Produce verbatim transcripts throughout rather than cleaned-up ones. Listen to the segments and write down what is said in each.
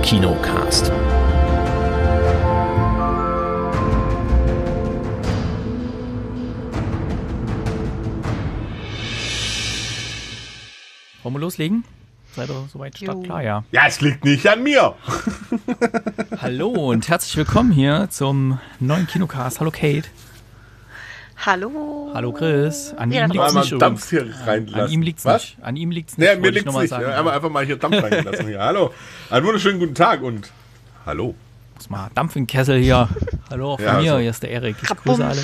Kinocast. Wollen wir loslegen? Seid ihr soweit startklar? Ja. Ja, es liegt nicht an mir. Hallo und herzlich willkommen hier zum neuen Kinocast. Hallo Kate. Hallo. Hallo Chris. An Ja, ihm liegt's mal nicht. Dampf hier übrigens. reinlassen. An ihm liegt's Was? nicht. An ihm liegt's nicht. Nee, mir wollte ich liegt's noch mal nicht. sagen. Ja, aber einfach mal hier Dampf reingelassen. Hier. Hallo. Einen wunderschönen guten Tag und hallo. Muss mal Dampf in den Kessel hier. Hallo auch von Ja, mir. so. Hier ist der Erik. Ich Krabum. grüße alle.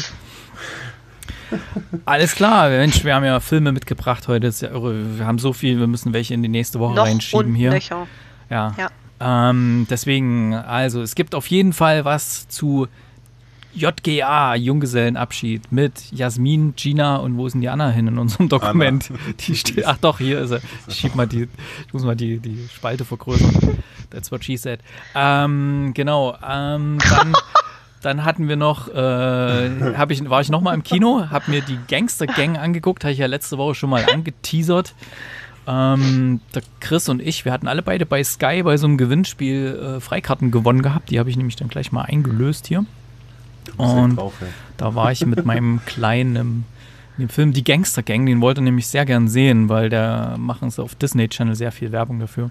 Alles klar, Mensch, wir haben ja Filme mitgebracht heute. Das ist ja irre. Wir haben so viel, wir müssen welche in die nächste Woche Noch reinschieben und hier. Nöcher. Ja. Ja. Ähm, deswegen, also es gibt auf jeden Fall was zu J G A, Junggesellenabschied, mit Jasmin, Gina und wo ist denn die Anna hin in unserem Dokument? Die steht, ach doch, hier ist er. Ich schieb mal die, ich muss mal die, die Spalte vergrößern. That's what she said. Ähm, genau, ähm, dann, dann hatten wir noch, äh, hab ich, war ich noch mal im Kino, hab mir die Gangster Gang angeguckt, habe ich ja letzte Woche schon mal angeteasert. Ähm, der Chris und ich, wir hatten alle beide bei Sky bei so einem Gewinnspiel äh, Freikarten gewonnen gehabt. Die habe ich nämlich dann gleich mal eingelöst hier. Und drauf, ja. da war ich mit meinem Kleinen im, im Film Die Gangster Gang, den wollte er nämlich sehr gern sehen, weil da machen sie auf Disney Channel sehr viel Werbung dafür.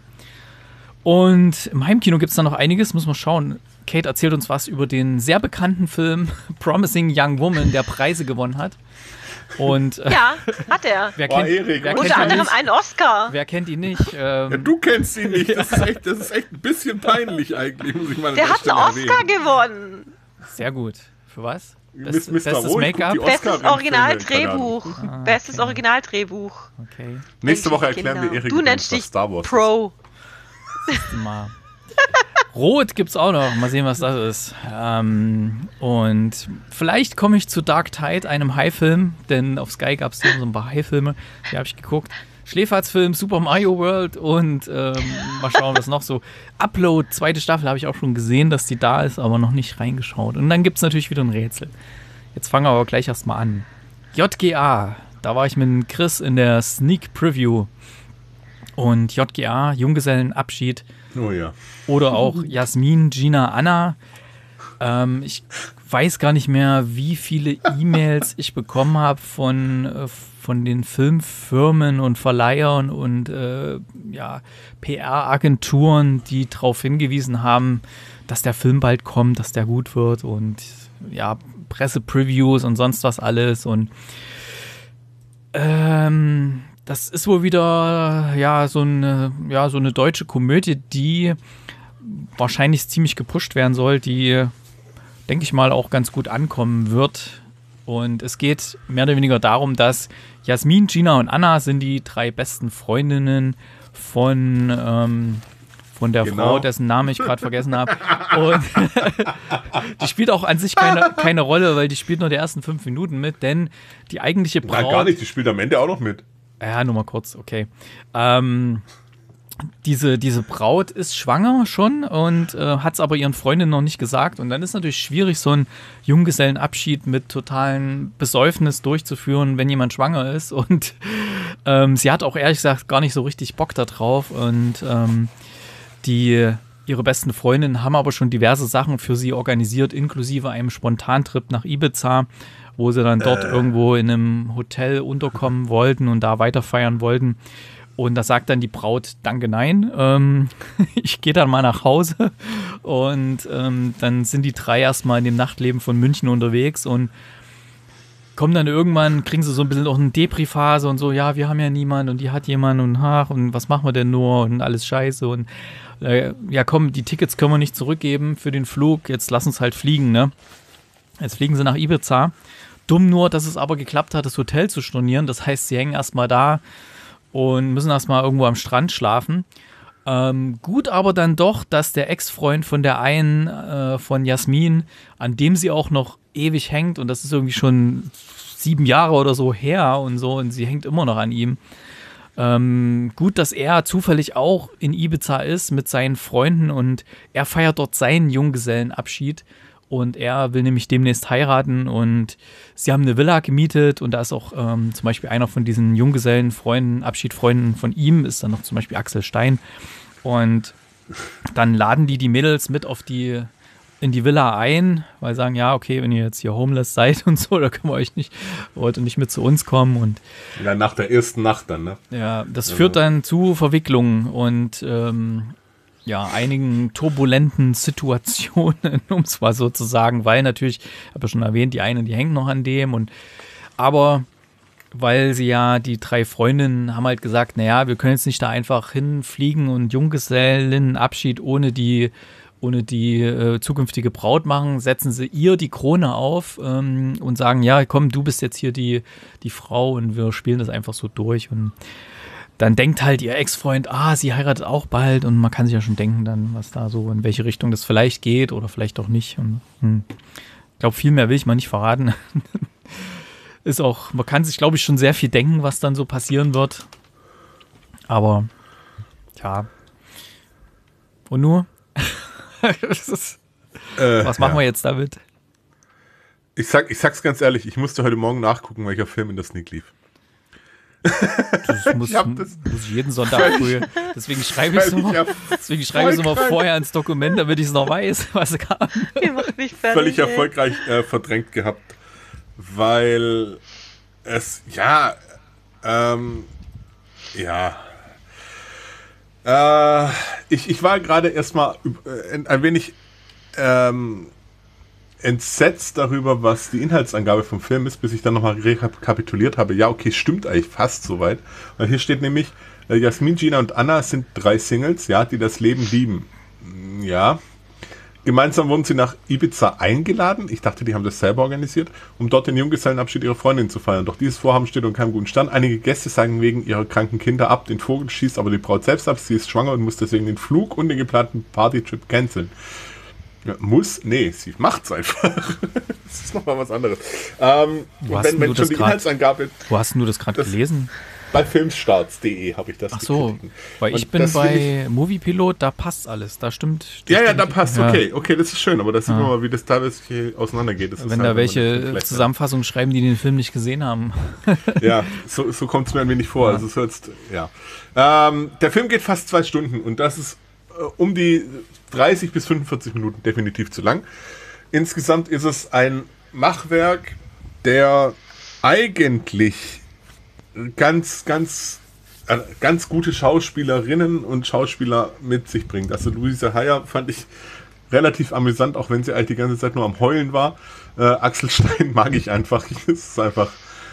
Und im Heimkino gibt es da noch einiges, muss man schauen. Kate erzählt uns was über den sehr bekannten Film Promising Young Woman, der Preise gewonnen hat. Und äh, Ja, hat er. wer, Boah, kennt, Erik, wer, was kennt Unter ihn anderem nicht? einen Oscar. Wer kennt ihn nicht? Ähm, Ja, du kennst ihn nicht. Das ist echt, das ist echt ein bisschen peinlich eigentlich, muss ich mal an Der der hat einen Stelle Oscar erwähnen. gewonnen. Sehr gut. Für was? Miss- Best, Mister bestes Roh, ich guck Make-up? die Bestes Oscar-Filme, Originaldrehbuch. keine Ahnung. Bestes Ah, okay. Originaldrehbuch. Okay, Nächste Woche Kinder. erklären wir Erik, Du übrigens, nennst was dich Star Wars ist. Pro. mal. Rot gibt's auch noch. Mal sehen, was das ist. Ähm, und vielleicht komme ich zu Dark Tide, einem High-Film, denn auf Sky gab es so ein paar High-Filme. Die habe ich geguckt. Schläferz-Film, Super Mario World und ähm, mal schauen, was noch so. Upload, zweite Staffel, habe ich auch schon gesehen, dass die da ist, aber noch nicht reingeschaut. Und dann gibt es natürlich wieder ein Rätsel. Jetzt fangen wir aber gleich erstmal an. J G A, da war ich mit Chris in der Sneak Preview. Und J G A, Junggesellenabschied. Oh ja. Oder auch Jasmin, Gina, Anna. Ähm, ich weiß gar nicht mehr, wie viele E-Mails ich bekommen habe von, äh, von den Filmfirmen und Verleihern und äh, ja, P R-Agenturen, die darauf hingewiesen haben, dass der Film bald kommt, dass der gut wird und ja, Presse-Previews und sonst was alles. Und ähm, das ist wohl wieder ja so eine, ja, so eine deutsche Komödie, die wahrscheinlich ziemlich gepusht werden soll, die, denke ich mal, auch ganz gut ankommen wird. Und es geht mehr oder weniger darum, dass Jasmin, Gina und Anna sind die drei besten Freundinnen von, ähm, von der Genau. Frau, dessen Namen ich gerade vergessen habe. Und die spielt auch an sich keine, keine Rolle, weil die spielt nur die ersten fünf Minuten mit, denn die eigentliche Nein, Braut... gar nicht. Die spielt am Ende auch noch mit. Ja, nur mal kurz, okay. Ähm, diese, diese Braut ist schwanger schon und äh, hat es aber ihren Freundinnen noch nicht gesagt. Und dann ist natürlich schwierig, so einen Junggesellenabschied mit totalen Besäufnis durchzuführen, wenn jemand schwanger ist. Und ähm, sie hat auch ehrlich gesagt gar nicht so richtig Bock da drauf. Und ähm, die, ihre besten Freundinnen haben aber schon diverse Sachen für sie organisiert, inklusive einem Spontantrip nach Ibiza, wo sie dann dort äh. irgendwo in einem Hotel unterkommen wollten und da weiter feiern wollten. Und da sagt dann die Braut, danke, nein, ähm, ich gehe dann mal nach Hause. Und ähm, dann sind die drei erstmal in dem Nachtleben von München unterwegs und kommen dann irgendwann, kriegen sie so ein bisschen auch eine Depri-Phase und so, ja, wir haben ja niemanden und die hat jemanden und ach, und was machen wir denn nur und alles scheiße und äh, ja komm, die Tickets können wir nicht zurückgeben für den Flug, jetzt lass uns halt fliegen, ne? Jetzt fliegen sie nach Ibiza. Dumm nur, dass es aber geklappt hat, das Hotel zu stornieren. Das heißt, sie hängen erstmal da und müssen erstmal irgendwo am Strand schlafen. Ähm, gut aber dann doch, dass der Ex-Freund von der einen, äh, von Jasmin, an dem sie auch noch ewig hängt, und das ist irgendwie schon sieben Jahre oder so her und so, und sie hängt immer noch an ihm. Ähm, gut, dass er zufällig auch in Ibiza ist mit seinen Freunden und er feiert dort seinen Junggesellenabschied. Und er will nämlich demnächst heiraten und sie haben eine Villa gemietet und da ist auch ähm, zum Beispiel einer von diesen Junggesellenfreunden, Abschiedfreunden von ihm, ist dann noch zum Beispiel Axel Stein. Und dann laden die die Mädels mit auf die in die Villa ein, weil sagen, ja, okay, wenn ihr jetzt hier homeless seid und so, da können wir euch nicht, wollt ihr nicht mit zu uns kommen. Und ja, nach der ersten Nacht dann, ne? ja, das Also. führt dann zu Verwicklungen und ähm, ja, einigen turbulenten Situationen, um es mal so zu sagen, weil natürlich, ich habe ja schon erwähnt, die eine, die hängt noch an dem und aber weil sie ja, die drei Freundinnen haben halt gesagt, naja, wir können jetzt nicht da einfach hinfliegen und Junggesellenabschied ohne die ohne die äh, zukünftige Braut machen, setzen sie ihr die Krone auf ähm, und sagen, ja, komm, du bist jetzt hier die, die Frau und wir spielen das einfach so durch. Und dann denkt halt ihr Ex-Freund, ah, sie heiratet auch bald und man kann sich ja schon denken dann, was da so, in welche Richtung das vielleicht geht oder vielleicht auch nicht. Und, hm. Ich glaube, viel mehr will ich mal nicht verraten. Ist auch, man kann sich, glaube ich, schon sehr viel denken, was dann so passieren wird. Aber, ja. Und nur? ist, äh, was machen ja. wir jetzt damit? Ich, sag, ich sag's ganz ehrlich, ich musste heute Morgen nachgucken, welcher Film in der Sneak lief. Das muss ich, das muss ich jeden Sonntag früh. Deswegen schreibe ich es immer, deswegen schreibe ich es immer vorher ins Dokument, damit ich es noch weiß, was kam. Ihr macht mich fertig, völlig ey. erfolgreich äh, verdrängt gehabt, weil es, ja, ähm, ja, äh, ich, ich war gerade erstmal äh, ein wenig ähm, entsetzt darüber, was die Inhaltsangabe vom Film ist, bis ich dann nochmal rekapituliert habe. Ja, okay, stimmt eigentlich fast soweit. Weil hier steht nämlich, äh, Jasmin, Gina und Anna sind drei Singles, ja, die das Leben lieben. Ja. Gemeinsam wurden sie nach Ibiza eingeladen. Ich dachte, die haben das selber organisiert, um dort den Junggesellenabschied ihrer Freundin zu feiern. Doch dieses Vorhaben steht unter keinem guten Stand. Einige Gäste sagen wegen ihrer kranken Kinder ab. Den Vogel schießt aber die Braut selbst ab. Sie ist schwanger und muss deswegen den Flug und den geplanten Partytrip canceln. Ja, muss? Nee, sie macht's einfach. Das ist nochmal was anderes. Ähm, Wo und hast wenn, denn wenn du schon das die grad- Inhaltsangabe Wo hast denn du das gerade Das- gelesen? bei filmstarts punkt de habe ich das Ach so, gekriegt. weil ich Und bin das will bei Moviepilot, da passt alles, da stimmt. das Ja, ja, stimmt. da passt, Ja. okay. Okay, das ist schön, aber da sieht Ja. man mal, wie das teilweise hier auseinandergeht. Das ist Wenn halt, da man welche vielleicht- Zusammenfassungen schreiben, die den Film nicht gesehen haben. Ja, so, so kommt es mir ein wenig vor. Ja. Also so jetzt, ja. Ähm, der Film geht fast zwei Stunden und das ist äh, um die dreißig bis fünfundvierzig Minuten definitiv zu lang. Insgesamt ist es ein Machwerk, der eigentlich ganz, ganz, äh, ganz gute Schauspielerinnen und Schauspieler mit sich bringt. Also Luisa Heyer fand ich relativ amüsant, auch wenn sie halt die ganze Zeit nur am Heulen war. Äh, Axel Stein mag ich einfach. Das ist einfach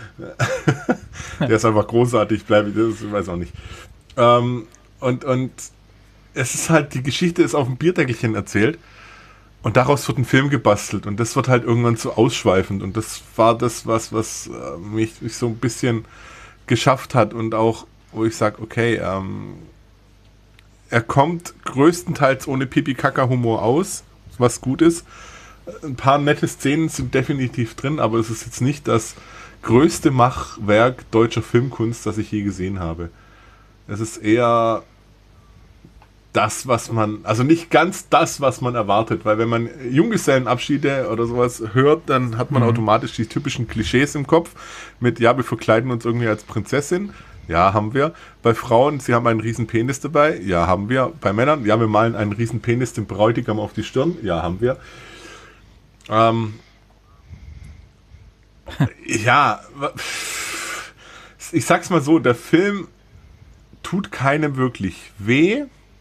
der ist einfach großartig, bleibe das, ich weiß auch nicht. Ähm, und, und es ist halt, die Geschichte ist auf dem Bierdeckelchen erzählt und daraus wird ein Film gebastelt und das wird halt irgendwann so ausschweifend und das war das, was, was äh, mich, mich so ein bisschen geschafft hat und auch, wo ich sage, okay, ähm, er kommt größtenteils ohne Pipi-Kaka-Humor aus, was gut ist. Ein paar nette Szenen sind definitiv drin, aber es ist jetzt nicht das größte Machwerk deutscher Filmkunst, das ich je gesehen habe. Es ist eher das, was man, also nicht ganz das, was man erwartet, weil wenn man Junggesellenabschiede oder sowas hört, dann hat man Mhm. automatisch die typischen Klischees im Kopf mit, ja, wir verkleiden uns irgendwie als Prinzessin. Ja, haben wir. Bei Frauen, sie haben einen riesen Penis dabei. Ja, haben wir. Bei Männern, ja, wir malen einen riesen Penis dem Bräutigam auf die Stirn. Ja, haben wir. Ähm, ja, ich sag's mal so, der Film tut keinem wirklich weh,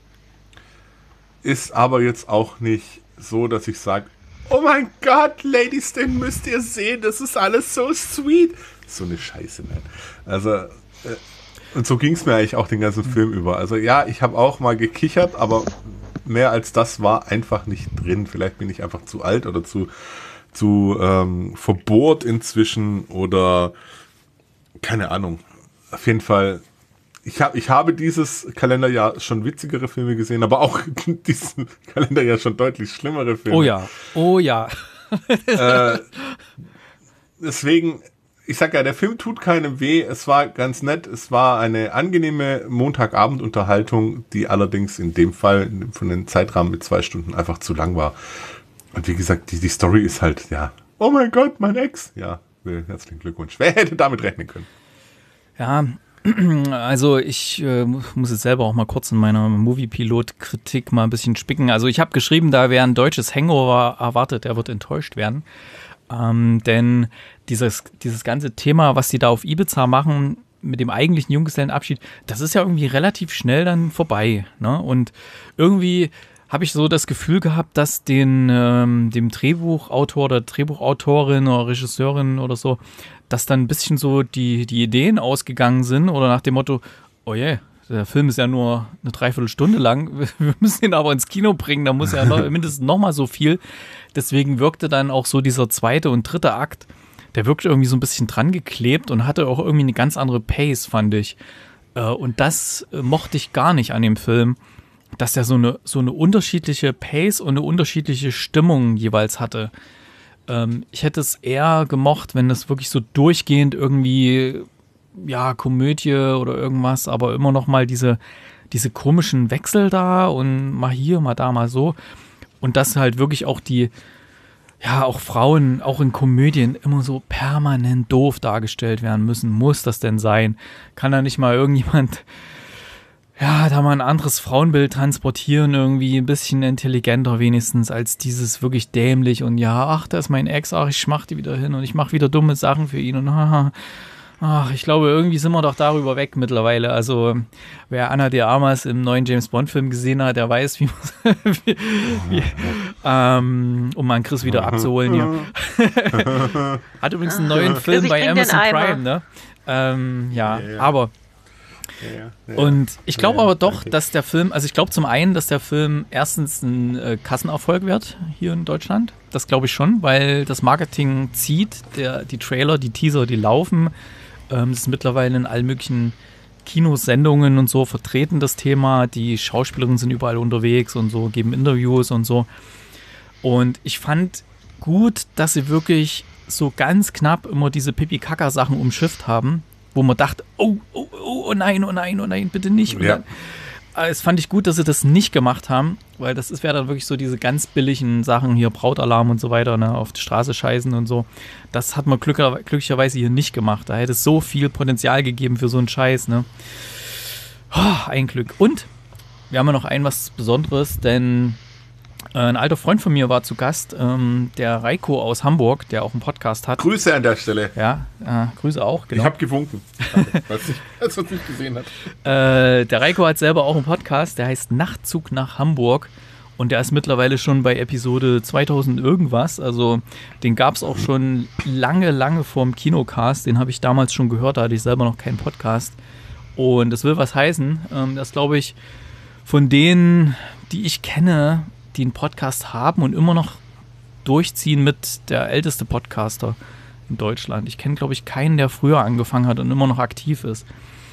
ist aber jetzt auch nicht so, dass ich sage, oh mein Gott, Ladies, den müsst ihr sehen, das ist alles so sweet. So eine Scheiße, nein. Also, äh, und so ging es mir eigentlich auch den ganzen Film über. Also ja, ich habe auch mal gekichert, aber mehr als das war einfach nicht drin. Vielleicht bin ich einfach zu alt oder zu, zu ähm, verbohrt inzwischen oder keine Ahnung. Auf jeden Fall, ich, hab, ich habe dieses Kalenderjahr schon witzigere Filme gesehen, aber auch diesen Kalenderjahr schon deutlich schlimmere Filme. Oh ja, oh ja. Äh, deswegen, ich sag ja, der Film tut keinem weh. Es war ganz nett. Es war eine angenehme Montagabendunterhaltung, die allerdings in dem Fall von den Zeitrahmen mit zwei Stunden einfach zu lang war. Und wie gesagt, die, die Story ist halt, ja, oh mein Gott, mein Ex. Ja, herzlichen Glückwunsch. Wer hätte damit rechnen können? Ja, Also ich äh, muss jetzt selber auch mal kurz in meiner Movie-Pilot-Kritik mal ein bisschen spicken. Also ich habe geschrieben, da wäre ein deutsches Hangover erwartet, der wird enttäuscht werden. Ähm, denn dieses, dieses ganze Thema, was die da auf Ibiza machen, mit dem eigentlichen Junggesellenabschied, das ist ja irgendwie relativ schnell dann vorbei. Ne? Und irgendwie habe ich so das Gefühl gehabt, dass den, ähm, dem Drehbuchautor oder Drehbuchautorin oder Regisseurin oder so, dass dann ein bisschen so die, die Ideen ausgegangen sind oder nach dem Motto, oh je, der Film ist ja nur eine Dreiviertelstunde lang, wir müssen ihn aber ins Kino bringen, da muss ja noch, mindestens noch mal so viel. Deswegen wirkte dann auch so dieser zweite und dritte Akt, der wirkte irgendwie so ein bisschen dran geklebt und hatte auch irgendwie eine ganz andere Pace, fand ich. Und das mochte ich gar nicht an dem Film, dass er so eine, so eine unterschiedliche Pace und eine unterschiedliche Stimmung jeweils hatte. Ähm, ich hätte es eher gemocht, wenn das wirklich so durchgehend irgendwie, ja, Komödie oder irgendwas, aber immer noch mal diese, diese komischen Wechsel da und mal hier, mal da, mal so. Und dass halt wirklich auch die, ja, auch Frauen, auch in Komödien immer so permanent doof dargestellt werden müssen. Muss das denn sein? Kann da nicht mal irgendjemand, ja, da mal ein anderes Frauenbild transportieren, irgendwie ein bisschen intelligenter wenigstens, als dieses wirklich dämlich und ja, ach, da ist mein Ex, ach, ich schmach die wieder hin und ich mache wieder dumme Sachen für ihn und haha. Ach, ich glaube, irgendwie sind wir doch darüber weg mittlerweile. Also, wer Ana de Armas im neuen James-Bond-Film gesehen hat, der weiß, wie man, wie, wie, ähm, um mal einen Chris wieder abzuholen hier. Hat übrigens einen neuen Film Chris, bei Amazon Prime, ne? Ähm, ja, ja, ja, aber Ja, ja, ja. Und ich glaube ja, aber doch, okay. dass der Film, also ich glaube zum einen, dass der Film erstens ein äh, Kassenerfolg wird hier in Deutschland. Das glaube ich schon, weil das Marketing zieht, der, die Trailer, die Teaser, die laufen. Ähm, das ist mittlerweile in allen möglichen Kinosendungen und so vertreten, das Thema. Die Schauspielerinnen sind überall unterwegs und so, geben Interviews und so. Und ich fand gut, dass sie wirklich so ganz knapp immer diese Pipi-Kaka-Sachen umschifft haben, wo man dachte, oh, oh, oh, oh nein, oh nein, oh nein, bitte nicht. Und ja. dann, es fand ich gut, dass sie das nicht gemacht haben, weil das wäre dann wirklich so diese ganz billigen Sachen hier, Brautalarm und so weiter, ne, auf die Straße scheißen und so. Das hat man glücker, glücklicherweise hier nicht gemacht. Da hätte es so viel Potenzial gegeben für so einen Scheiß, ne. Oh, ein Glück. Und wir haben ja noch ein was Besonderes, denn ein alter Freund von mir war zu Gast, ähm, der Reiko aus Hamburg, der auch einen Podcast hat. Grüße an der Stelle. Ja, äh, Grüße auch, genau. Ich habe gewunken, falls man es nicht gesehen hat. Äh, der Reiko hat selber auch einen Podcast, der heißt Nachtzug nach Hamburg und der ist mittlerweile schon bei Episode zweitausend irgendwas, also den gab es auch schon lange, lange vorm Kinocast, den habe ich damals schon gehört, da hatte ich selber noch keinen Podcast und das will was heißen, ähm, das glaube ich von denen, die ich kenne, die einen Podcast haben und immer noch durchziehen mit der älteste Podcaster in Deutschland. Ich kenne, glaube ich, keinen, der früher angefangen hat und immer noch aktiv ist.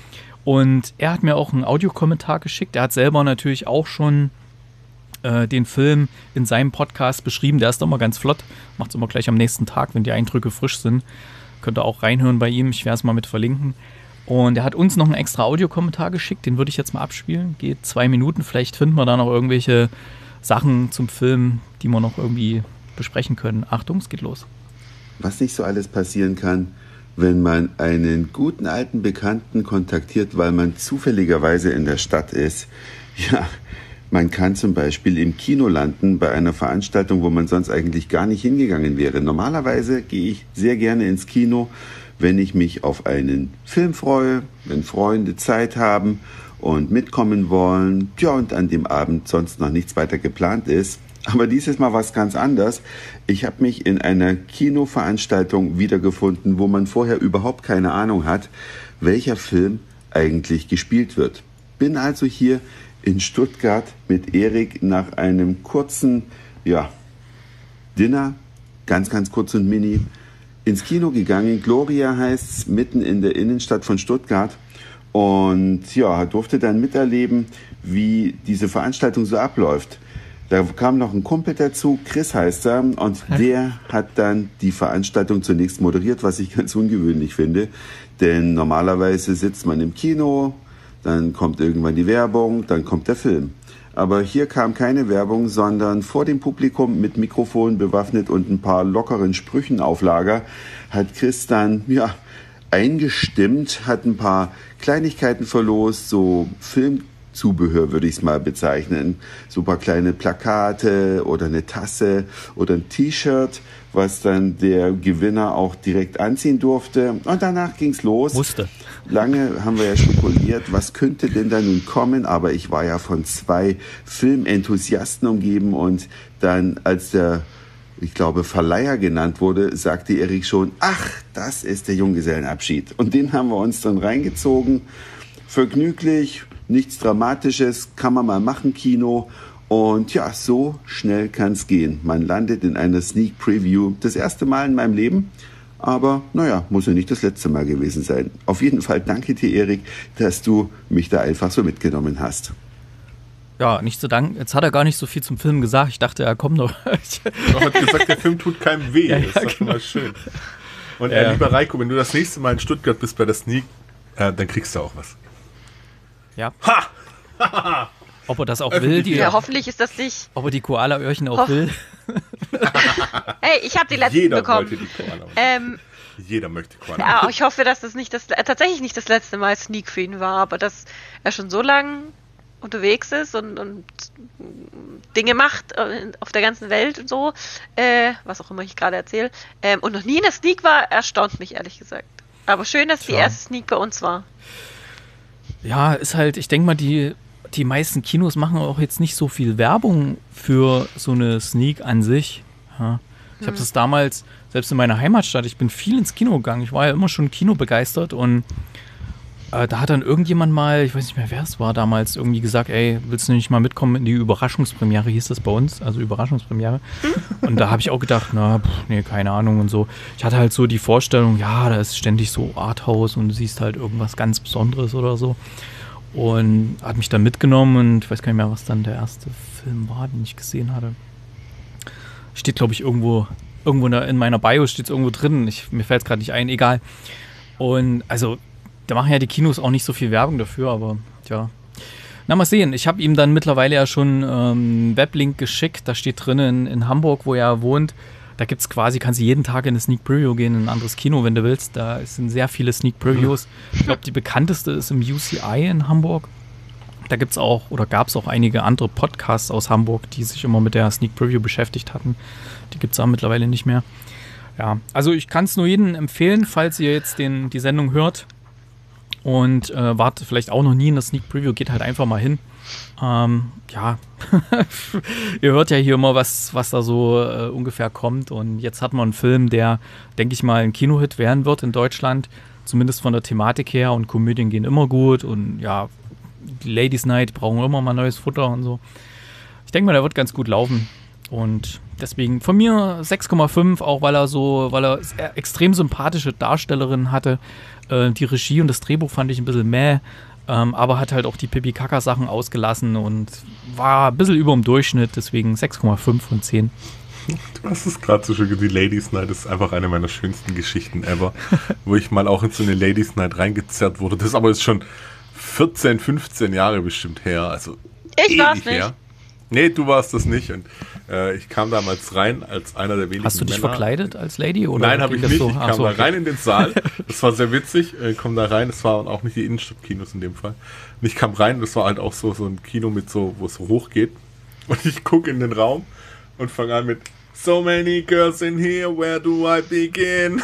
Und er hat mir auch einen Audiokommentar geschickt. Er hat selber natürlich auch schon äh, den Film in seinem Podcast beschrieben. Der ist immer ganz flott. Macht es immer gleich am nächsten Tag, wenn die Eindrücke frisch sind. Könnt ihr auch reinhören bei ihm. Ich werde es mal mit verlinken. Und er hat uns noch einen extra Audiokommentar geschickt. Den würde ich jetzt mal abspielen. Geht zwei Minuten. Vielleicht finden wir da noch irgendwelche Sachen zum Film, die wir noch irgendwie besprechen können. Achtung, es geht los. Was nicht so alles passieren kann, wenn man einen guten alten Bekannten kontaktiert, weil man zufälligerweise in der Stadt ist. Ja, man kann zum Beispiel im Kino landen bei einer Veranstaltung, wo man sonst eigentlich gar nicht hingegangen wäre. Normalerweise gehe ich sehr gerne ins Kino, wenn ich mich auf einen Film freue, wenn Freunde Zeit haben und mitkommen wollen, ja, und an dem Abend sonst noch nichts weiter geplant ist. Aber dieses Mal war es ganz anders. Ich habe mich in einer Kinoveranstaltung wiedergefunden, wo man vorher überhaupt keine Ahnung hat, welcher Film eigentlich gespielt wird. Bin also hier in Stuttgart mit Erik nach einem kurzen, ja, Dinner, ganz, ganz kurz und mini, ins Kino gegangen. Gloria heißt's, mitten in der Innenstadt von Stuttgart. Und ja, durfte dann miterleben, wie diese Veranstaltung so abläuft. Da kam noch ein Kumpel dazu, Chris heißt er, und der hat dann die Veranstaltung zunächst moderiert, was ich ganz ungewöhnlich finde. Denn normalerweise sitzt man im Kino, dann kommt irgendwann die Werbung, dann kommt der Film. Aber hier kam keine Werbung, sondern vor dem Publikum mit Mikrofon bewaffnet und ein paar lockeren Sprüchen auf Lager hat Chris dann, ja, eingestimmt, hat ein paar Kleinigkeiten verlost, so Filmzubehör würde ich es mal bezeichnen. So ein paar kleine Plakate oder eine Tasse oder ein T-Shirt, was dann der Gewinner auch direkt anziehen durfte. Und danach ging's los. Musste. Lange haben wir ja spekuliert, was könnte denn da nun kommen, aber ich war ja von zwei Filmenthusiasten umgeben und dann, als der, ich glaube, Verleiher genannt wurde, sagte Erik schon, ach, das ist der Junggesellenabschied. Und den haben wir uns dann reingezogen. Vergnüglich, nichts Dramatisches, kann man mal machen, Kino. Und ja, so schnell kann's gehen. Man landet in einer Sneak Preview. Das erste Mal in meinem Leben. Aber naja, muss ja nicht das letzte Mal gewesen sein. Auf jeden Fall danke dir, Erik, dass du mich da einfach so mitgenommen hast. Ja, nicht zu danken. Jetzt hat er gar nicht so viel zum Film gesagt. Ich dachte, er kommt noch. Er hat gesagt, der Film tut keinem weh. Ja, ja, das ist doch schon genau. mal schön. Und Ja, äh, ja. lieber Reiko, wenn du das nächste Mal in Stuttgart bist bei der Sneak, äh, dann kriegst du auch was. Ja. Ha! Ob er das auch will, die, Ja, hoffentlich ist das nicht. ob er die Koala-Öhrchen auch Hoff- will. Hey, ich habe die letzten Jeder bekommen. wollte die Koala. Ähm, Jeder möchte Koala. ja, ich hoffe, dass das nicht das äh, tatsächlich nicht das letzte Mal Sneak für ihn war, aber dass er schon so lang unterwegs ist und, und Dinge macht äh, auf der ganzen Welt und so, äh, was auch immer ich gerade erzähle, ähm, und noch nie in der Sneak war, erstaunt mich ehrlich gesagt. Aber schön, dass die Tja. erste Sneak bei uns war. Ja, ist halt, ich denke mal, die, die meisten Kinos machen auch jetzt nicht so viel Werbung für so eine Sneak an sich. Ja. Ich habe das damals, selbst in meiner Heimatstadt, ich bin viel ins Kino gegangen. Ich war ja immer schon Kino begeistert und äh, da hat dann irgendjemand mal, ich weiß nicht mehr, wer es war damals, irgendwie gesagt, ey, willst du nicht mal mitkommen in die Überraschungspremiere, hieß das bei uns, also Überraschungspremiere. Und da habe ich auch gedacht, na, pff, nee, keine Ahnung und so. Ich hatte halt so die Vorstellung, ja, da ist ständig so Arthouse und du siehst halt irgendwas ganz Besonderes oder so. Und hat mich dann mitgenommen und ich weiß gar nicht mehr, was dann der erste Film war, den ich gesehen hatte. Steht, glaube ich, irgendwo, irgendwo in, der, in meiner Bio steht es irgendwo drin. Ich, mir fällt es gerade nicht ein, egal. Und also, da machen ja die Kinos auch nicht so viel Werbung dafür, aber tja. Na, mal sehen. Ich habe ihm dann mittlerweile ja schon ähm, einen Weblink geschickt. Da steht drin in, in Hamburg, wo er wohnt. Da gibt es quasi, kannst du jeden Tag in eine Sneak Preview gehen, in ein anderes Kino, wenn du willst. Da sind sehr viele Sneak Previews. Ich glaube, die bekannteste ist im U C I in Hamburg. Da gibt es auch, oder gab es auch einige andere Podcasts aus Hamburg, die sich immer mit der Sneak Preview beschäftigt hatten. Die gibt es auch mittlerweile nicht mehr. Ja, also ich kann es nur jedem empfehlen, falls ihr jetzt den, die Sendung hört und äh, wart vielleicht auch noch nie in der Sneak Preview, geht halt einfach mal hin. Ähm, ja, ihr hört ja hier immer, was, was da so äh, ungefähr kommt. Und jetzt hat man einen Film, der, denke ich mal, ein Kinohit werden wird in Deutschland. Zumindest von der Thematik her. Und Komödien gehen immer gut. Und ja, die Ladies Night brauchen immer mal neues Futter und so. Ich denke mal, der wird ganz gut laufen. Und deswegen von mir sechs Komma fünf, auch weil er so, weil er sehr extrem sympathische Darstellerinnen hatte. Äh, die Regie und das Drehbuch fand ich ein bisschen mäh. Ähm, aber hat halt auch die Pipi-Kaka-Sachen ausgelassen und war ein bisschen über dem Durchschnitt, deswegen sechs Komma fünf von zehn. Du hast es gerade so schön gesagt, die Ladies Night ist einfach eine meiner schönsten Geschichten ever, wo ich mal auch in so eine Ladies Night reingezerrt wurde. Das aber ist schon vierzehn, fünfzehn Jahre bestimmt her, also Ich war's ewig nicht. her. Nee, du warst das nicht und äh, ich kam damals rein als einer der wenigen Hast du dich Männer. verkleidet als Lady? Oder Nein, habe ich ging das nicht. so? Ich Ach kam so, da okay. rein in den Saal. Das war sehr witzig. Ich komme da rein. Das waren auch nicht die Innenstadtkinos in dem Fall. Und ich kam rein. Das war halt auch so, so ein Kino mit so, wo es so hoch geht. Und ich gucke in den Raum und fange an mit So many girls in here, where do I begin?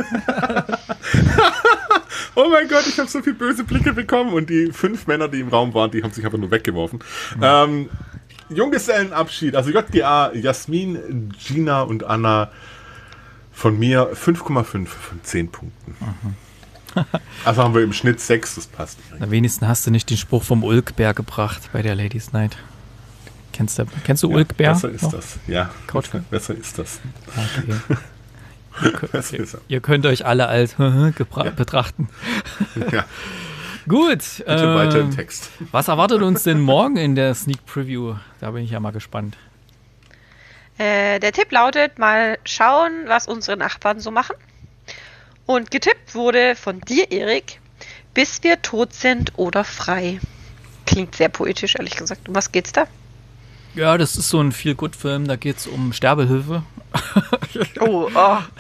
Oh mein Gott, ich habe so viele böse Blicke bekommen. Und die fünf Männer, die im Raum waren, die haben sich einfach nur weggeworfen. Mhm. Ähm, Junggesellenabschied, also J G A, Jasmin, Gina und Anna, von mir fünf Komma fünf von zehn Punkten. Mhm. Also haben wir im Schnitt sechs, das passt. Am wenigsten hast du nicht den Spruch vom Ulkbär gebracht bei der Ladies Night. Kennst du, kennst du Ja, Ulkbär? besser ist noch? das, ja. Couchman? Besser ist das. Okay. Ihr, könnt, Besser ihr, ist er. ihr könnt euch alle als gebra- Ja. betrachten. Ja, Gut. bitte weiter im ähm, Text. Was erwartet uns denn morgen in der Sneak Preview? Da bin ich ja mal gespannt. Äh, der Tipp lautet, mal schauen, was unsere Nachbarn so machen. Und getippt wurde von dir, Erik, bis wir tot sind oder frei. Klingt sehr poetisch, ehrlich gesagt. Um was geht's da? Ja, das ist so ein Feel-Good-Film, da geht es um Sterbehilfe. Oh, oh,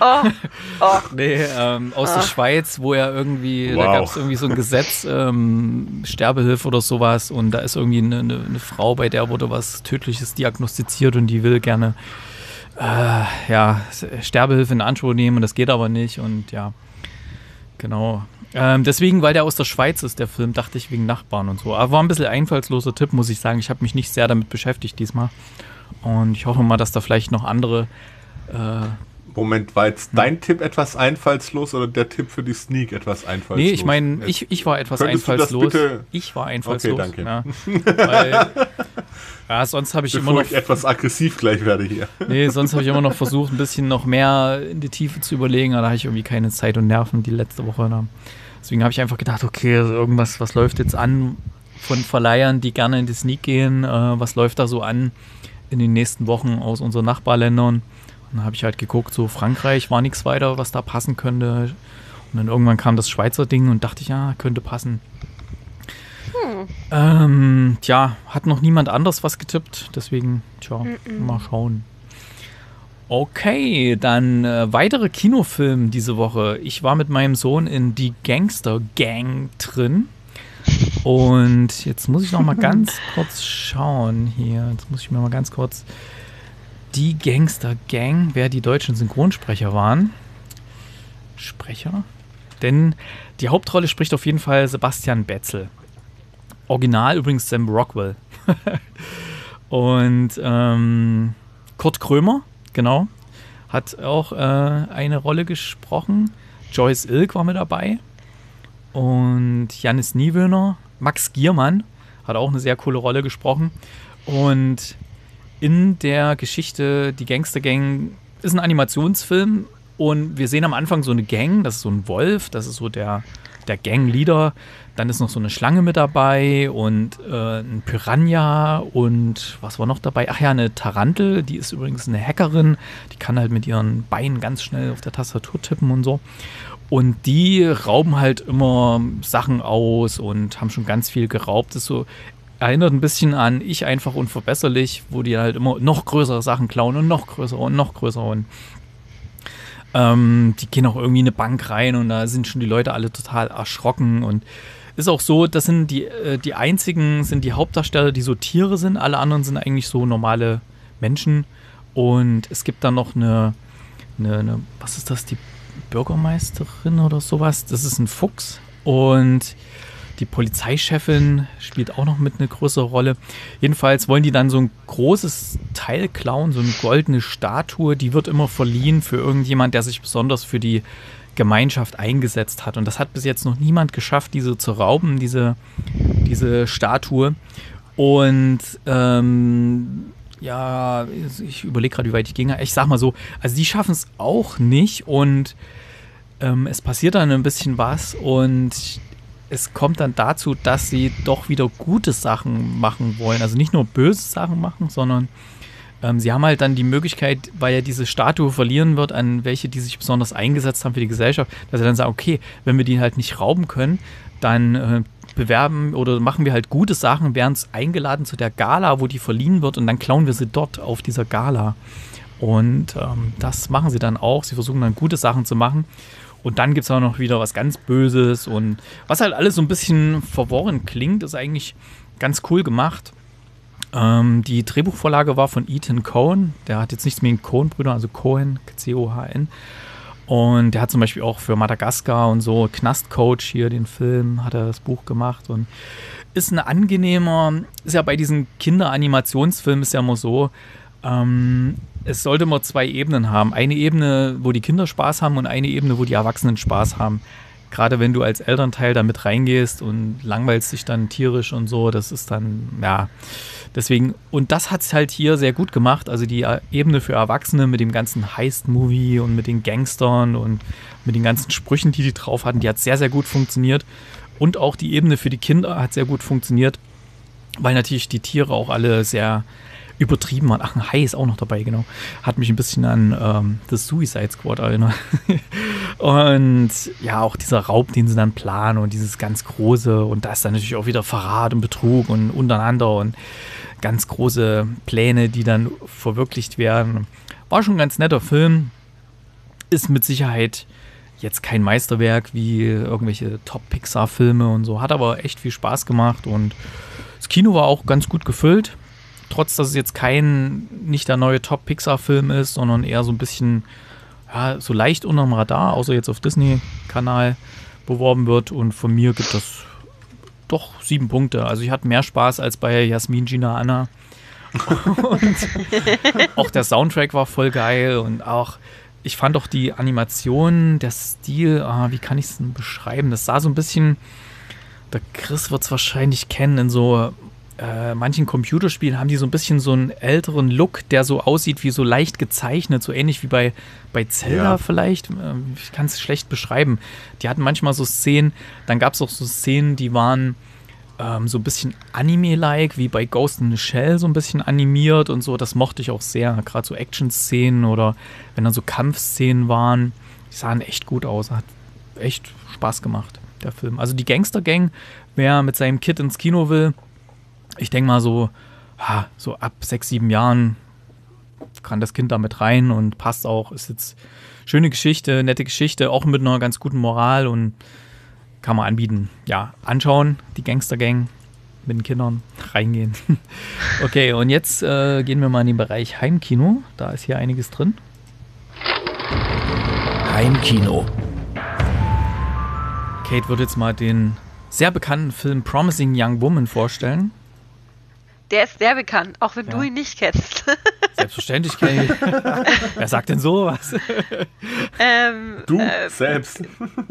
Oh, oh. Nee, ähm, aus Ah. der Schweiz, wo er irgendwie, da Wow. gab es irgendwie so ein Gesetz, ähm, Sterbehilfe oder sowas, und da ist irgendwie eine, eine, eine Frau, bei der wurde was Tödliches diagnostiziert und die will gerne äh, ja, Sterbehilfe in Anspruch nehmen, und das geht aber nicht, und ja, genau. Ähm, deswegen, weil der aus der Schweiz ist, der Film, dachte ich wegen Nachbarn und so. Aber war ein bisschen einfallsloser Tipp, muss ich sagen. Ich habe mich nicht sehr damit beschäftigt diesmal. Und ich hoffe mal, dass da vielleicht noch andere äh, Moment, war jetzt dein Tipp etwas einfallslos oder der Tipp für die Sneak etwas einfallslos? Nee, ich meine, ich, ich war etwas Könntest du das einfallslos. bitte- Ich war einfallslos. Okay, danke. Ja, weil, ja sonst habe ich Bevor immer noch, ich etwas aggressiv gleich werde hier. nee, sonst habe ich immer noch versucht, ein bisschen noch mehr in die Tiefe zu überlegen, aber da hatte ich irgendwie keine Zeit und Nerven die letzte Woche. Da. Deswegen habe ich einfach gedacht, okay, also irgendwas, was läuft jetzt an von Verleihern, die gerne in die Sneak gehen, äh, was läuft da so an in den nächsten Wochen aus unseren Nachbarländern. Und dann habe ich halt geguckt, so Frankreich war nichts weiter, was da passen könnte. Und dann irgendwann kam das Schweizer Ding und dachte ich, ja, könnte passen. Hm. Ähm, tja, hat noch niemand anders was getippt, deswegen, tja, Mm-mm. mal schauen. Okay, dann äh, weitere Kinofilme diese Woche. Ich war mit meinem Sohn in Die Gangster Gang drin. Und jetzt muss ich noch mal ganz kurz schauen hier. Jetzt muss ich mir mal ganz kurz Die Gangster Gang, wer die deutschen Synchronsprecher waren. Sprecher? Denn die Hauptrolle spricht auf jeden Fall Sebastian Betzel. Original übrigens Sam Rockwell. Und ähm, Kurt Krömer, genau, hat auch äh, eine Rolle gesprochen. Joyce Ilk war mit dabei. Und Jannis Niewöhner, Max Giermann hat auch eine sehr coole Rolle gesprochen. Und in der Geschichte Die Gangster Gang ist ein Animationsfilm und wir sehen am Anfang so eine Gang, das ist so ein Wolf, das ist so der, der Gangleader. Dann ist noch so eine Schlange mit dabei und äh, ein Piranha und was war noch dabei? Ach ja, eine Tarantel, die ist übrigens eine Hackerin, die kann halt mit ihren Beinen ganz schnell auf der Tastatur tippen und so. Und die rauben halt immer Sachen aus und haben schon ganz viel geraubt. Das so erinnert ein bisschen an Ich einfach unverbesserlich, wo die halt immer noch größere Sachen klauen und noch größere und noch größere. Und ähm, die gehen auch irgendwie in eine Bank rein und da sind schon die Leute alle total erschrocken. Und ist auch so, das sind die, äh, die einzigen, sind die Hauptdarsteller, die so Tiere sind. Alle anderen sind eigentlich so normale Menschen. Und es gibt dann noch eine, eine, eine was ist das, die Bürgermeisterin oder sowas. Das ist ein Fuchs. Und die Polizeichefin spielt auch noch mit eine größere Rolle. Jedenfalls wollen die dann so ein großes Teil klauen, so eine goldene Statue. Die wird immer verliehen für irgendjemand, der sich besonders für die Gemeinschaft eingesetzt hat. Und das hat bis jetzt noch niemand geschafft, diese zu rauben, diese, diese Statue. Und ähm, ja, ich überlege gerade, wie weit ich ginge. Ich sag mal so, also die schaffen es auch nicht und ähm, es passiert dann ein bisschen was und es kommt dann dazu, dass sie doch wieder gute Sachen machen wollen. Also nicht nur böse Sachen machen, sondern ähm, sie haben halt dann die Möglichkeit, weil ja diese Statue verlieren wird, an welche, die sich besonders eingesetzt haben für die Gesellschaft, dass sie dann sagen, okay, wenn wir die halt nicht rauben können, dann äh, bewerben oder machen wir halt gute Sachen, werden eingeladen zu der Gala, wo die verliehen wird und dann klauen wir sie dort auf dieser Gala. Und ähm, das machen sie dann auch. Sie versuchen dann gute Sachen zu machen. Und dann gibt es auch noch wieder was ganz Böses und was halt alles so ein bisschen verworren klingt, ist eigentlich ganz cool gemacht. Ähm, die Drehbuchvorlage war von Ethan Coen. Der hat jetzt nichts mit den Coen-Brüdern, also Coen, C O H N. Und der hat zum Beispiel auch für Madagaskar und so, Knastcoach hier, den Film, hat er das Buch gemacht und ist ein angenehmer, ist ja bei diesen Kinderanimationsfilmen ist ja immer so, ähm, es sollte immer zwei Ebenen haben. Eine Ebene, wo die Kinder Spaß haben und eine Ebene, wo die Erwachsenen Spaß haben. Gerade wenn du als Elternteil da mit reingehst und langweilst dich dann tierisch und so, das ist dann, ja, deswegen, und das hat es halt hier sehr gut gemacht, also die Ebene für Erwachsene mit dem ganzen Heist-Movie und mit den Gangstern und mit den ganzen Sprüchen, die die drauf hatten, die hat sehr, sehr gut funktioniert und auch die Ebene für die Kinder hat sehr gut funktioniert, weil natürlich die Tiere auch alle sehr übertrieben waren. Ach, ein Hai ist auch noch dabei, genau. Hat mich ein bisschen an ähm, The Suicide Squad erinnert. Und ja, auch dieser Raub, den sie dann planen und dieses ganz große und da ist dann natürlich auch wieder Verrat und Betrug und untereinander und ganz große Pläne, die dann verwirklicht werden. War schon ein ganz netter Film. ist mit Sicherheit jetzt kein Meisterwerk wie irgendwelche Top-Pixar-Filme und so, hat aber echt viel Spaß gemacht und das Kino war auch ganz gut gefüllt, trotz dass es jetzt kein, nicht der neue Top-Pixar-Film ist, sondern eher so ein bisschen, ja, so leicht unterm Radar, außer jetzt auf Disney-Kanal beworben wird und von mir gibt es doch sieben Punkte. Also ich hatte mehr Spaß als bei Jasmin, Gina, Anna und auch der Soundtrack war voll geil und auch ich fand auch die Animation, der Stil, ah, wie kann ich es denn beschreiben? Das sah so ein bisschen, der Chris wird es wahrscheinlich kennen, in so äh, manchen Computerspielen haben die so ein bisschen so einen älteren Look, der so aussieht wie so leicht gezeichnet, so ähnlich wie bei, bei Zelda Ja. vielleicht. Ich kann es schlecht beschreiben. Die hatten manchmal so Szenen, dann gab es auch so Szenen, die waren ähm, so ein bisschen Anime-like, wie bei Ghost in the Shell so ein bisschen animiert und so. Das mochte ich auch sehr. Gerade so Action-Szenen oder wenn dann so Kampfszenen waren, die sahen echt gut aus. Hat echt Spaß gemacht, der Film. Also die Gangster-Gang, wer mit seinem Kid ins Kino will, ich denke mal so, ha, so ab sechs, sieben Jahren kann das Kind da mit rein und passt auch. Ist jetzt schöne Geschichte, nette Geschichte, auch mit einer ganz guten Moral und kann man anbieten. Ja, anschauen, die Gangster-Gang mit den Kindern reingehen. Okay, und jetzt äh, gehen wir mal in den Bereich Heimkino. Da ist hier einiges drin. Heimkino. Kate wird jetzt mal den sehr bekannten Film Promising Young Woman vorstellen. Der ist sehr bekannt, auch wenn Ja. du ihn nicht kennst. Selbstverständlich, Kate. Wer sagt denn sowas? ähm, Du äh, selbst.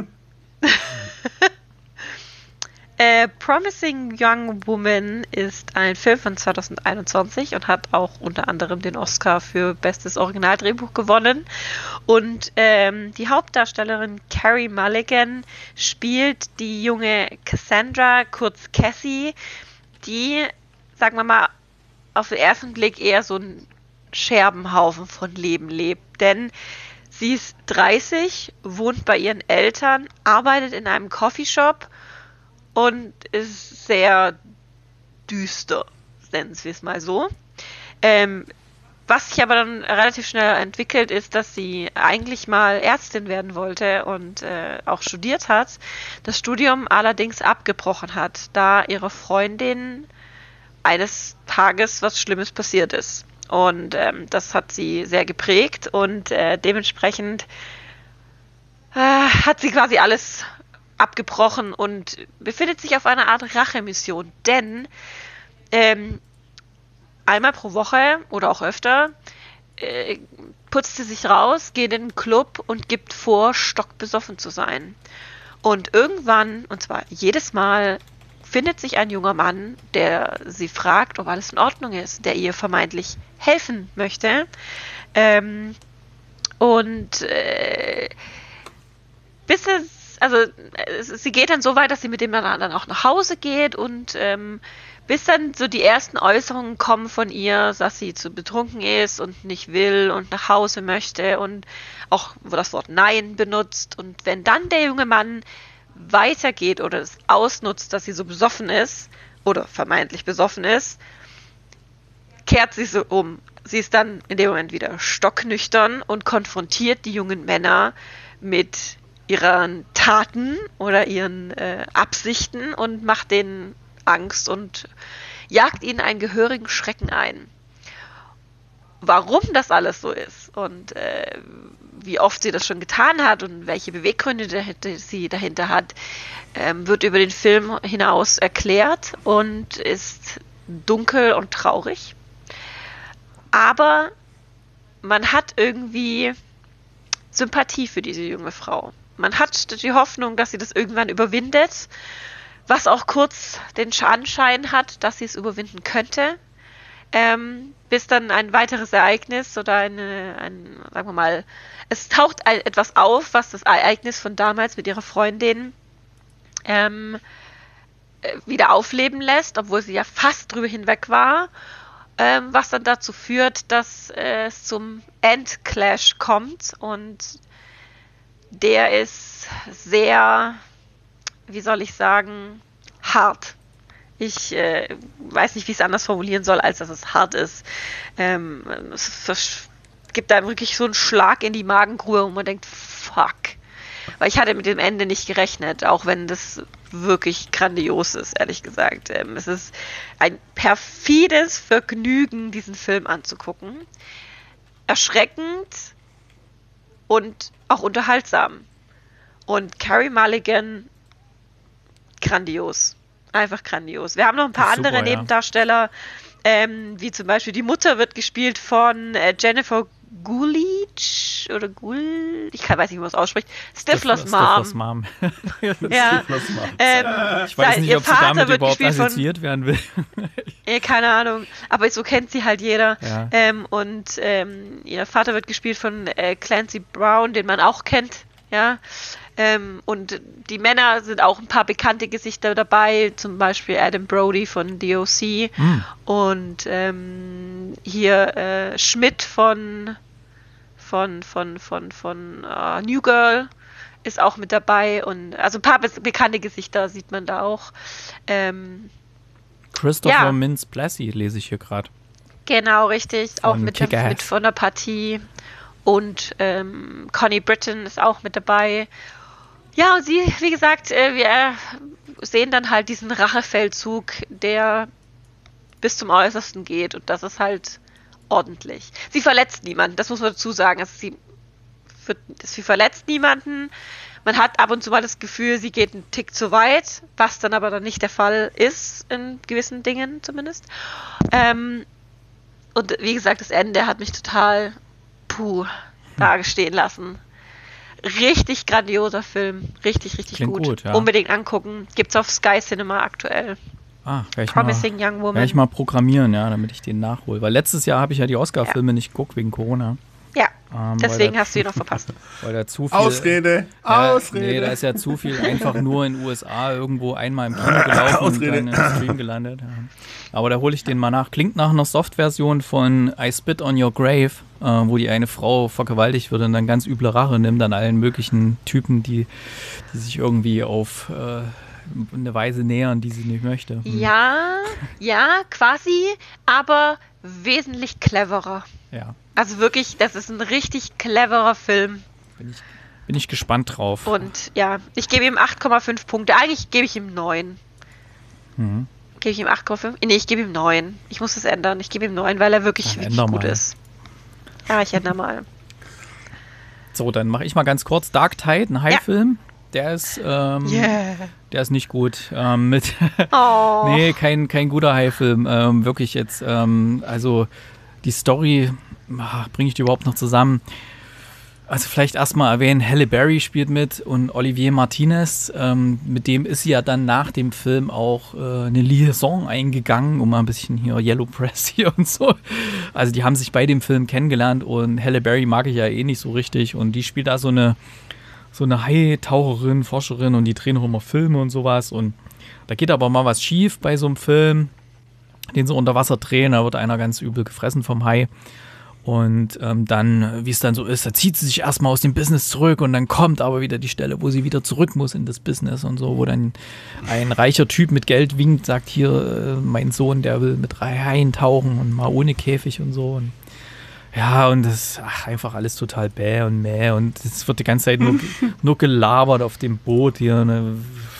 Äh, Promising Young Woman ist ein Film von zwanzig einundzwanzig und hat auch unter anderem den Oscar für bestes Originaldrehbuch gewonnen. Und ähm, die Hauptdarstellerin Carey Mulligan spielt die junge Cassandra, kurz Cassie, die, sagen wir mal, auf den ersten Blick eher so ein Scherbenhaufen von Leben lebt. Denn sie ist dreißig, wohnt bei ihren Eltern, arbeitet in einem Coffeeshop und ist sehr düster, nennen wir es mal so. Ähm, was sich aber dann relativ schnell entwickelt, ist, dass sie eigentlich mal Ärztin werden wollte und äh, auch studiert hat, das Studium allerdings abgebrochen hat, da ihrer Freundin eines Tages was Schlimmes passiert ist. Und ähm, das hat sie sehr geprägt und äh, dementsprechend äh, hat sie quasi alles abgebrochen und befindet sich auf einer Art Rachemission, denn ähm, einmal pro Woche oder auch öfter äh, putzt sie sich raus, geht in den Club und gibt vor, stockbesoffen zu sein. Und irgendwann, und zwar jedes Mal, findet sich ein junger Mann, der sie fragt, ob alles in Ordnung ist, der ihr vermeintlich helfen möchte. Ähm, und äh, bis es Also es, sie geht dann so weit, dass sie mit dem dann auch nach Hause geht und ähm, bis dann so die ersten Äußerungen kommen von ihr, dass sie zu betrunken ist und nicht will und nach Hause möchte und auch das Wort Nein benutzt. Und wenn dann der junge Mann weitergeht oder es ausnutzt, dass sie so besoffen ist oder vermeintlich besoffen ist, kehrt sie so um. Sie ist dann in dem Moment wieder stocknüchtern und konfrontiert die jungen Männer mit ihren Taten oder ihren äh, Absichten und macht denen Angst und jagt ihnen einen gehörigen Schrecken ein. Warum das alles so ist und äh, wie oft sie das schon getan hat und welche Beweggründe dahinter, sie dahinter hat, ähm, wird über den Film hinaus erklärt und ist dunkel und traurig. Aber man hat irgendwie Sympathie für diese junge Frau. Man hat die Hoffnung, dass sie das irgendwann überwindet, was auch kurz den Anschein hat, dass sie es überwinden könnte, ähm, bis dann ein weiteres Ereignis oder eine, ein, sagen wir mal, es taucht ein, etwas auf, was das Ereignis von damals mit ihrer Freundin ähm, wieder aufleben lässt, obwohl sie ja fast drüber hinweg war, ähm, was dann dazu führt, dass äh, es zum Endclash kommt und der ist sehr, wie soll ich sagen, hart. Ich äh, weiß nicht, wie ich es anders formulieren soll, als dass es hart ist. Ähm, es gibt da wirklich so einen Schlag in die Magengrube, wo man denkt, fuck. Weil ich hatte mit dem Ende nicht gerechnet, auch wenn das wirklich grandios ist, ehrlich gesagt. Ähm, es ist ein perfides Vergnügen, diesen Film anzugucken. Erschreckend und auch unterhaltsam. Und Carey Mulligan, grandios. Einfach grandios. Wir haben noch ein paar Super, andere ja. Nebendarsteller, ähm, wie zum Beispiel die Mutter wird gespielt von äh, Jennifer Coolidge oder Gould, ich kann, weiß nicht, wie man es ausspricht. Stiflers Mom. Stiflers Mom. Ja. Ähm, Ich weiß sein- nicht, ihr ob sie Vater damit wird überhaupt gespielt von- assoziiert werden will. Ja, keine Ahnung, aber so kennt sie halt jeder. Ja. Ähm, und ähm, ihr Vater wird gespielt von äh, Clancy Brown, den man auch kennt. Ja. Ähm, und die Männer sind auch ein paar bekannte Gesichter dabei, zum Beispiel Adam Brody von D O C Hm. und ähm, hier äh, Schmidt von von von von von äh, New Girl ist auch mit dabei und also ein paar be bekannte Gesichter sieht man da auch. Ähm, Christopher Ja. Mintz-Plasse lese ich hier gerade. Genau, richtig. Auch Von mit, der, Kick-Ass. mit von der Partie. Und ähm, Connie Britton ist auch mit dabei. Ja, und sie, wie gesagt, äh, wir sehen dann halt diesen Rachefeldzug, der bis zum Äußersten geht. Und das ist halt ordentlich. Sie verletzt niemanden, das muss man dazu sagen. Also sie, wird, sie verletzt niemanden. Man hat ab und zu mal das Gefühl, sie geht einen Tick zu weit, was dann aber dann nicht der Fall ist, in gewissen Dingen zumindest. Ähm, und wie gesagt, das Ende hat mich total puh dagestehen lassen. Richtig grandioser Film. Richtig, richtig Klingt gut. gut, ja. Unbedingt angucken. Gibt's auf Sky Cinema aktuell. Ah, werde ich, mal- Promising Young Woman. werd ich mal programmieren, ja, damit ich den nachhole. Weil letztes Jahr habe ich ja die Oscar-Filme nicht geguckt wegen Corona. Ja, Ähm, deswegen weil hast du ihn noch verpasst. da, weil da zu viel. Ausrede, Ja, Ausrede. Nee, da ist ja zu viel einfach nur in den U S A irgendwo einmal im Kino gelaufen Ausrede. und dann im Stream gelandet. Ja. Aber da hole ich den mal nach. Klingt nach einer Soft-Version von I Spit on Your Grave, äh, wo die eine Frau vergewaltigt wird und dann ganz üble Rache nimmt an allen möglichen Typen, die, die sich irgendwie auf äh, eine Weise nähern, die sie nicht möchte. Hm. Ja, ja, quasi, aber wesentlich cleverer. Ja, Also wirklich, das ist ein richtig cleverer Film. bin ich, bin ich gespannt drauf. Und ja, ich gebe ihm acht Komma fünf Punkte. Eigentlich gebe ich ihm neun. Mhm. Gebe ich ihm acht Komma fünf? Nee, ich gebe ihm neun. Ich muss das ändern. Ich gebe ihm neun, weil er wirklich, Dann wirklich änder gut mal. ist. Ja, ich ändere mal. So, dann mache ich mal ganz kurz Dark Tide, ein Haifilm. Der ist, ähm, Yeah. der ist nicht gut. Ähm, mit Oh. Nee, kein, kein guter Haifilm. Ähm, wirklich jetzt, ähm, also die Story, bringe ich die überhaupt noch zusammen? Also vielleicht erstmal erwähnen, Halle Berry spielt mit und Olivier Martinez, ähm, mit dem ist sie ja dann nach dem Film auch äh, eine Liaison eingegangen, um mal ein bisschen hier Yellow Press hier und so. Also die haben sich bei dem Film kennengelernt und Halle Berry mag ich ja eh nicht so richtig und die spielt da so eine so eine Haitaucherin, Forscherin und die drehen auch immer Filme und sowas und da geht aber mal was schief bei so einem Film, den sie unter Wasser drehen, da wird einer ganz übel gefressen vom Hai. Und ähm, dann, wie es dann so ist, da zieht sie sich erstmal aus dem Business zurück und dann kommt aber wieder die Stelle, wo sie wieder zurück muss in das Business und so, wo dann ein reicher Typ mit Geld winkt, sagt, hier, äh, mein Sohn, der will mit drei Haien tauchen und mal ohne Käfig und so. Und ja, und das ist ach, einfach alles total bäh und mäh und es wird die ganze Zeit nur, nur gelabert auf dem Boot hier, ne?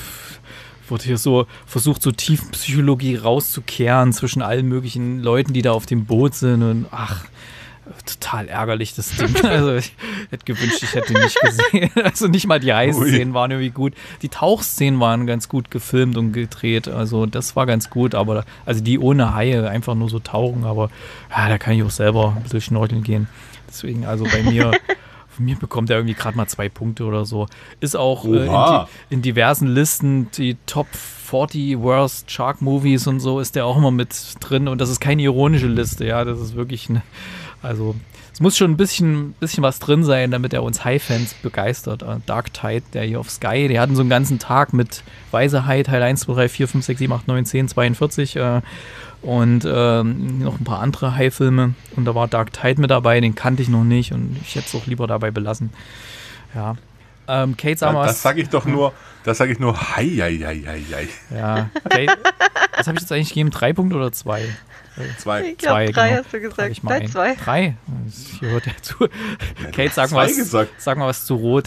Wird hier so versucht, so Tiefenpsychologie rauszukehren zwischen allen möglichen Leuten, die da auf dem Boot sind und ach, total ärgerlich, das Ding. Also ich hätte gewünscht, ich hätte ihn nicht gesehen. Also nicht mal die Heißszenen waren irgendwie gut. Die Tauchszenen waren ganz gut gefilmt und gedreht. Also das war ganz gut, aber also die ohne Haie, einfach nur so tauchen, aber ja, da kann ich auch selber ein bisschen schnorcheln gehen. Deswegen, also bei mir, von mir bekommt er irgendwie gerade mal zwei Punkte oder so. Ist auch äh, in, Oha. die, in diversen Listen, die Top vierzig Worst Shark Movies und so, ist der auch immer mit drin und das ist keine ironische Liste, ja, das ist wirklich eine, also es muss schon ein bisschen, bisschen was drin sein, damit er uns Hai-Fans begeistert. Äh, Dark Tide, der hier auf Sky, die hatten so einen ganzen Tag mit Weiße Hai, Teil eins, zwei, drei, vier, fünf, sechs, sieben, acht, neun, zehn, zweiundvierzig äh, und ähm, noch ein paar andere Hai-Filme und da war Dark Tide mit dabei, den kannte ich noch nicht und ich hätte es auch lieber dabei belassen. Ja. Ähm, Kate, sag mal das was. Das sage ich doch nur, das sage ich nur, hei, hei, hei, hei, hei. Ja, Kate, was habe ich jetzt eigentlich gegeben? Drei Punkte oder zwei? Zwei. Ich glaube, Zwei, drei genau. hast du Trag gesagt. ich mal Nein, ein. zwei. Drei? Das gehört ja zu. Kate, sag mal, zwei was, gesagt. sag mal was zu Rot.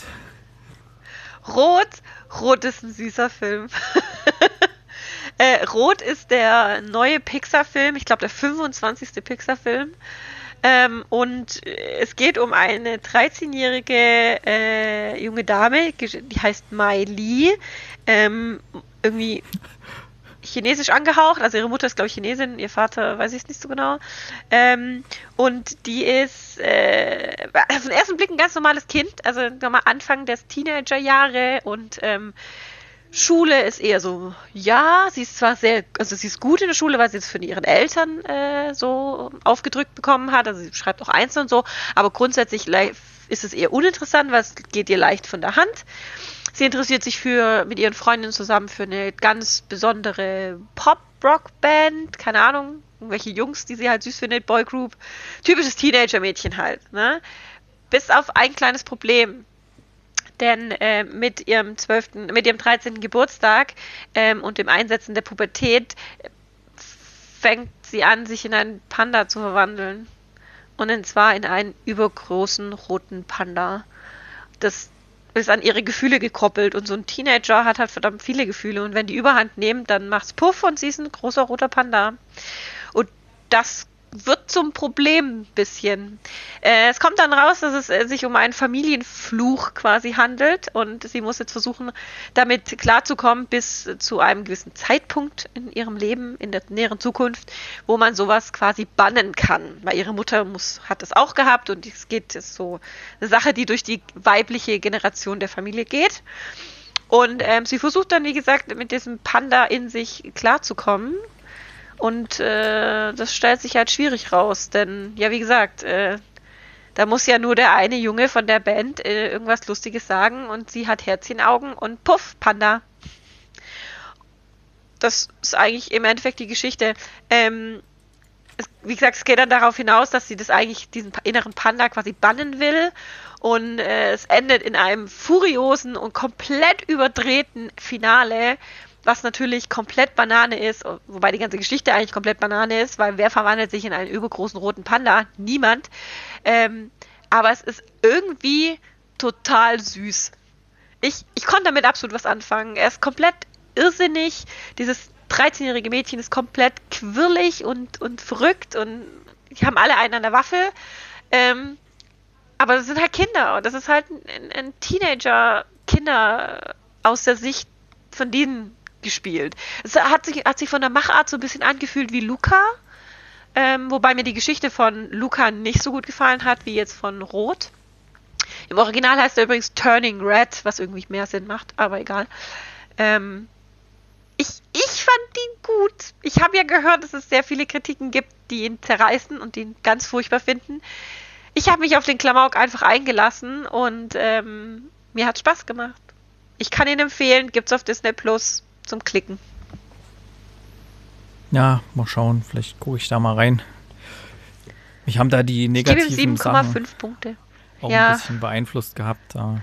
Rot. Rot ist ein süßer Film. äh, Rot ist der neue Pixar-Film. Ich glaube, der fünfundzwanzigste Pixar-Film. Ähm, und es geht um eine dreizehnjährige äh, junge Dame, die heißt Mai Li. Ähm, irgendwie chinesisch angehaucht, also ihre Mutter ist, glaube ich, Chinesin, ihr Vater weiß ich es nicht so genau. Ähm, und die ist äh, auf den ersten Blick ein ganz normales Kind, also nochmal Anfang des Teenagerjahre und ähm, Schule ist eher so, ja, sie ist zwar sehr, also sie ist gut in der Schule, weil sie es von ihren Eltern äh, so aufgedrückt bekommen hat, also sie schreibt auch Einzel und so, aber grundsätzlich ist es eher uninteressant, weil es geht ihr leicht von der Hand. Sie interessiert sich für mit ihren Freundinnen zusammen für eine ganz besondere Pop-Rock-Band, keine Ahnung, irgendwelche Jungs, die sie halt süß findet, Boygroup, typisches Teenager-Mädchen halt, ne? Bis auf ein kleines Problem. Denn äh, mit ihrem zwölften, mit ihrem dreizehnten Geburtstag ähm, und dem Einsetzen der Pubertät äh, fängt sie an, sich in einen Panda zu verwandeln. Und zwar in einen übergroßen roten Panda. Das ist an ihre Gefühle gekoppelt. Und so ein Teenager hat halt verdammt viele Gefühle. Und wenn die Überhand nehmen, dann macht's Puff und sie ist ein großer roter Panda. Und das wird zum Problem ein bisschen. Äh, es kommt dann raus, dass es äh, sich um einen Familienfluch quasi handelt und sie muss jetzt versuchen, damit klarzukommen bis zu einem gewissen Zeitpunkt in ihrem Leben, in der näheren Zukunft, wo man sowas quasi bannen kann. Weil ihre Mutter muss, hat es auch gehabt und es geht, ist so eine Sache, die durch die weibliche Generation der Familie geht. Und ähm, sie versucht dann, wie gesagt, mit diesem Panda in sich klarzukommen. Und äh, das stellt sich halt schwierig raus, denn, ja, wie gesagt, äh, da muss ja nur der eine Junge von der Band äh, irgendwas Lustiges sagen und sie hat Herzchenaugen und puff, Panda. Das ist eigentlich im Endeffekt die Geschichte. Ähm, es, wie gesagt, es geht dann darauf hinaus, dass sie das eigentlich, diesen inneren Panda quasi bannen will und äh, es endet in einem furiosen und komplett überdrehten Finale, was natürlich komplett Banane ist, wobei die ganze Geschichte eigentlich komplett Banane ist, weil wer verwandelt sich in einen übergroßen roten Panda? Niemand. Ähm, aber es ist irgendwie total süß. Ich, ich konnte damit absolut was anfangen. Er ist komplett irrsinnig. Dieses dreizehnjährige Mädchen ist komplett quirlig und, und verrückt und die haben alle einen an der Waffel. Ähm, aber das sind halt Kinder und das ist halt ein, ein Teenager-Kinder aus der Sicht von denen gespielt. Es hat sich, hat sich von der Machart so ein bisschen angefühlt wie Luca, ähm, wobei mir die Geschichte von Luca nicht so gut gefallen hat, wie jetzt von Rot. Im Original heißt er übrigens Turning Red, was irgendwie mehr Sinn macht, aber egal. Ähm, ich, ich fand ihn gut. Ich habe ja gehört, dass es sehr viele Kritiken gibt, die ihn zerreißen und ihn ganz furchtbar finden. Ich habe mich auf den Klamauk einfach eingelassen und ähm, mir hat Spaß gemacht. Ich kann ihn empfehlen, gibt's auf Disney Plus zum Klicken. Ja, mal schauen, vielleicht gucke ich da mal rein. Mich haben da die negativen ich gebe ihm sieben Komma fünf Sachen Punkte. auch Ja. ein bisschen beeinflusst gehabt. Da.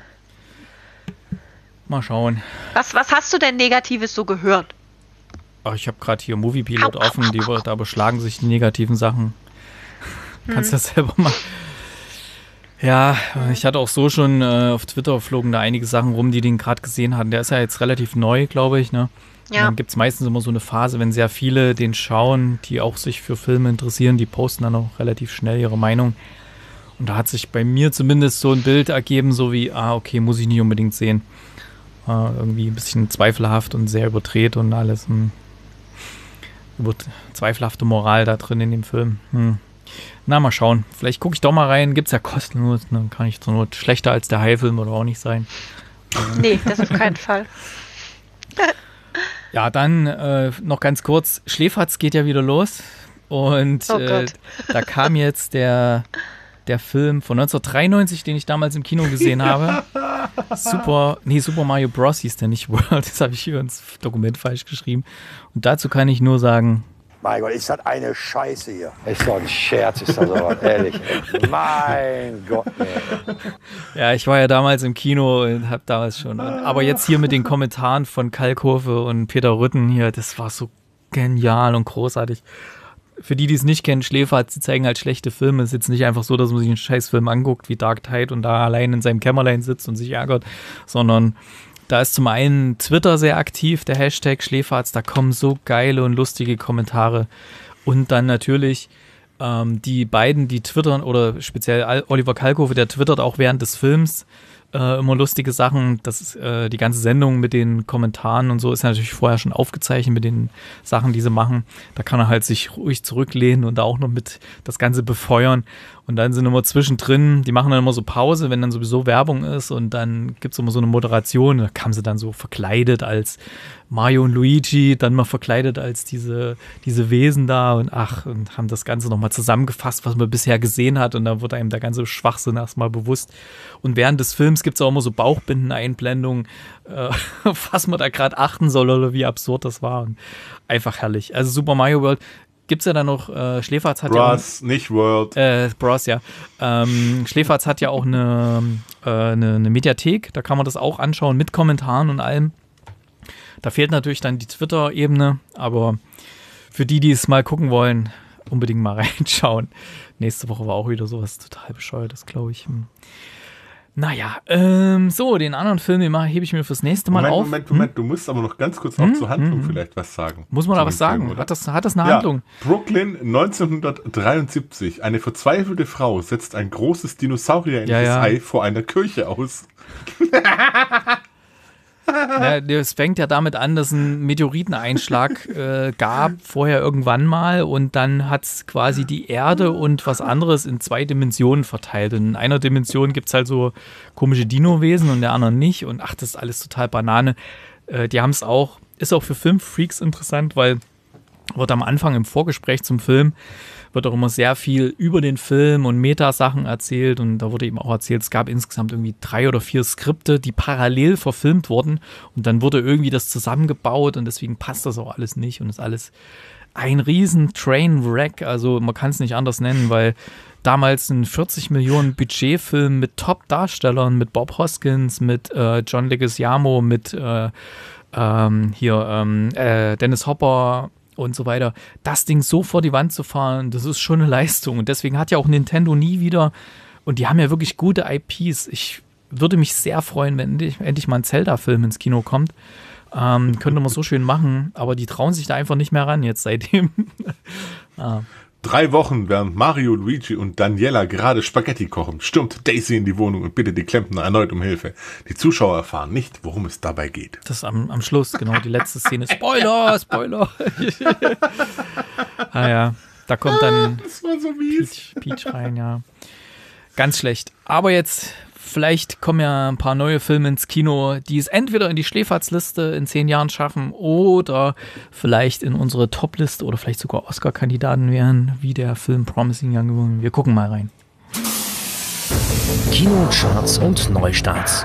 Mal schauen. Was, was hast du denn Negatives so gehört? Ach, ich habe gerade hier Moviepilot Au, au, offen, die, au, au. da beschlagen sich die negativen Sachen. Kannst ja selber mal. Ja, ich hatte auch so schon äh, auf Twitter flogen da einige Sachen rum, die den gerade gesehen hatten. Der ist ja jetzt relativ neu, glaube ich, ne? Und Ja. dann gibt es meistens immer so eine Phase, wenn sehr viele den schauen, die auch sich für Filme interessieren, die posten dann auch relativ schnell ihre Meinung. Und da hat sich bei mir zumindest so ein Bild ergeben, so wie, ah, okay, muss ich nicht unbedingt sehen. Äh, irgendwie ein bisschen zweifelhaft und sehr überdreht und alles. Hm. Über zweifelhafte Moral da drin in dem Film. Hm. Na, mal schauen. Vielleicht gucke ich doch mal rein. Gibt's ja kostenlos. Dann kann ich zur Not schlechter als der Hai-Film oder auch nicht sein. Nee, das auf keinen Fall. Ja, dann äh, noch ganz kurz. Schläferz geht ja wieder los. Und Oh äh, Gott. da kam jetzt der, der Film von neunzehnhundertdreiundneunzig, den ich damals im Kino gesehen habe. Super, nee, Super Mario Bros. Hieß der, nicht World. Das habe ich hier ins Dokument falsch geschrieben. Und dazu kann ich nur sagen, Mein Gott, ist das eine Scheiße hier. Ist doch ein Scherz, ist das sowas, ehrlich. Mein Gott, ey. Ja, ich war ja damals im Kino und hab damals schon. Aber jetzt hier mit den Kommentaren von Kalkofe und Peter Rütten hier, das war so genial und großartig. Für die, die es nicht kennen, Schläferz, sie zeigen halt schlechte Filme. Es ist jetzt nicht einfach so, dass man sich einen Scheißfilm anguckt wie Dark Tide und da allein in seinem Kämmerlein sitzt und sich ärgert, sondern da ist zum einen Twitter sehr aktiv, der Hashtag Schläferz, da kommen so geile und lustige Kommentare. Und dann natürlich ähm, die beiden, die twittern, oder speziell Oliver Kalkofe, der twittert auch während des Films äh, immer lustige Sachen. Das ist, äh, die ganze Sendung mit den Kommentaren und so ist natürlich vorher schon aufgezeichnet mit den Sachen, die sie machen. Da kann er halt sich ruhig zurücklehnen und da auch noch mit das Ganze befeuern. Und dann sind immer zwischendrin, die machen dann immer so Pause, wenn dann sowieso Werbung ist, und dann gibt es immer so eine Moderation, da kamen sie dann so verkleidet als Mario und Luigi, dann mal verkleidet als diese, diese Wesen da und ach, und haben das Ganze nochmal zusammengefasst, was man bisher gesehen hat, und dann wird einem der ganze Schwachsinn erstmal bewusst. Und während des Films gibt es auch immer so Bauchbinden-Einblendungen, äh, auf was man da gerade achten soll oder wie absurd das war. Und einfach herrlich. Also Super Mario World. Gibt's ja dann noch, äh, Schläferz hat Bros, ja... nicht World. Äh, Bros, ja. Ähm, Schläferz hat ja auch eine, äh, eine, eine Mediathek, da kann man das auch anschauen mit Kommentaren und allem. Da fehlt natürlich dann die Twitter-Ebene, aber für die, die es mal gucken wollen, unbedingt mal reinschauen. Nächste Woche war auch wieder sowas total bescheuertes, glaube ich. Naja, ähm, so, den anderen Film, den hebe ich mir fürs nächste Mal Moment, auf. Moment, Moment, hm? Du musst aber noch ganz kurz noch hm? zur Handlung hm? vielleicht was sagen. Muss man da was sagen? Film, hat, das, hat das eine ja, Handlung? Brooklyn neunzehnhundertdreiundsiebzig. Eine verzweifelte Frau setzt ein großes Dinosaurier-ähnliches ja, ja. Ei vor einer Kirche aus. Ja, es fängt ja damit an, dass ein Meteoriteneinschlag äh, gab, vorher irgendwann mal, und dann hat es quasi die Erde und was anderes in zwei Dimensionen verteilt. Und in einer Dimension gibt es halt so komische Dino-Wesen und in der anderen nicht. Und ach, das ist alles total Banane. Äh, die haben es auch, ist auch für Filmfreaks interessant, weil wird am Anfang im Vorgespräch zum Film wird auch immer sehr viel über den Film und Meta-Sachen erzählt, und da wurde eben auch erzählt, es gab insgesamt irgendwie drei oder vier Skripte, die parallel verfilmt wurden, und dann wurde irgendwie das zusammengebaut, und deswegen passt das auch alles nicht und ist alles ein riesen Trainwreck, also man kann es nicht anders nennen, weil damals ein vierzig Millionen Budgetfilm mit Top-Darstellern, mit Bob Hoskins, mit äh, John Leguizamo, mit äh, ähm, hier ähm, äh, Dennis Hopper und so weiter, das Ding so vor die Wand zu fahren, das ist schon eine Leistung. Und deswegen hat ja auch Nintendo nie wieder, und die haben ja wirklich gute I Ps. Ich würde mich sehr freuen, wenn endlich, endlich mal ein Zelda-Film ins Kino kommt. Ähm, könnte man so schön machen, aber die trauen sich da einfach nicht mehr ran jetzt seitdem. ah. Drei Wochen, während Mario, Luigi und Daniela gerade Spaghetti kochen, stürmt Daisy in die Wohnung und bittet die Klempner erneut um Hilfe. Die Zuschauer erfahren nicht, worum es dabei geht. Das ist am, am Schluss, genau, die letzte Szene. Spoiler, Spoiler. ah ja, da kommt dann das war so mies. Peach, Peach rein, ja. Ganz schlecht. Aber jetzt, vielleicht kommen ja ein paar neue Filme ins Kino, die es entweder in die Schläferz-Liste in zehn Jahren schaffen oder vielleicht in unsere Top-Liste oder vielleicht sogar Oscar-Kandidaten wären, wie der Film Promising Young Woman. Wir gucken mal rein. Kinocharts und Neustarts.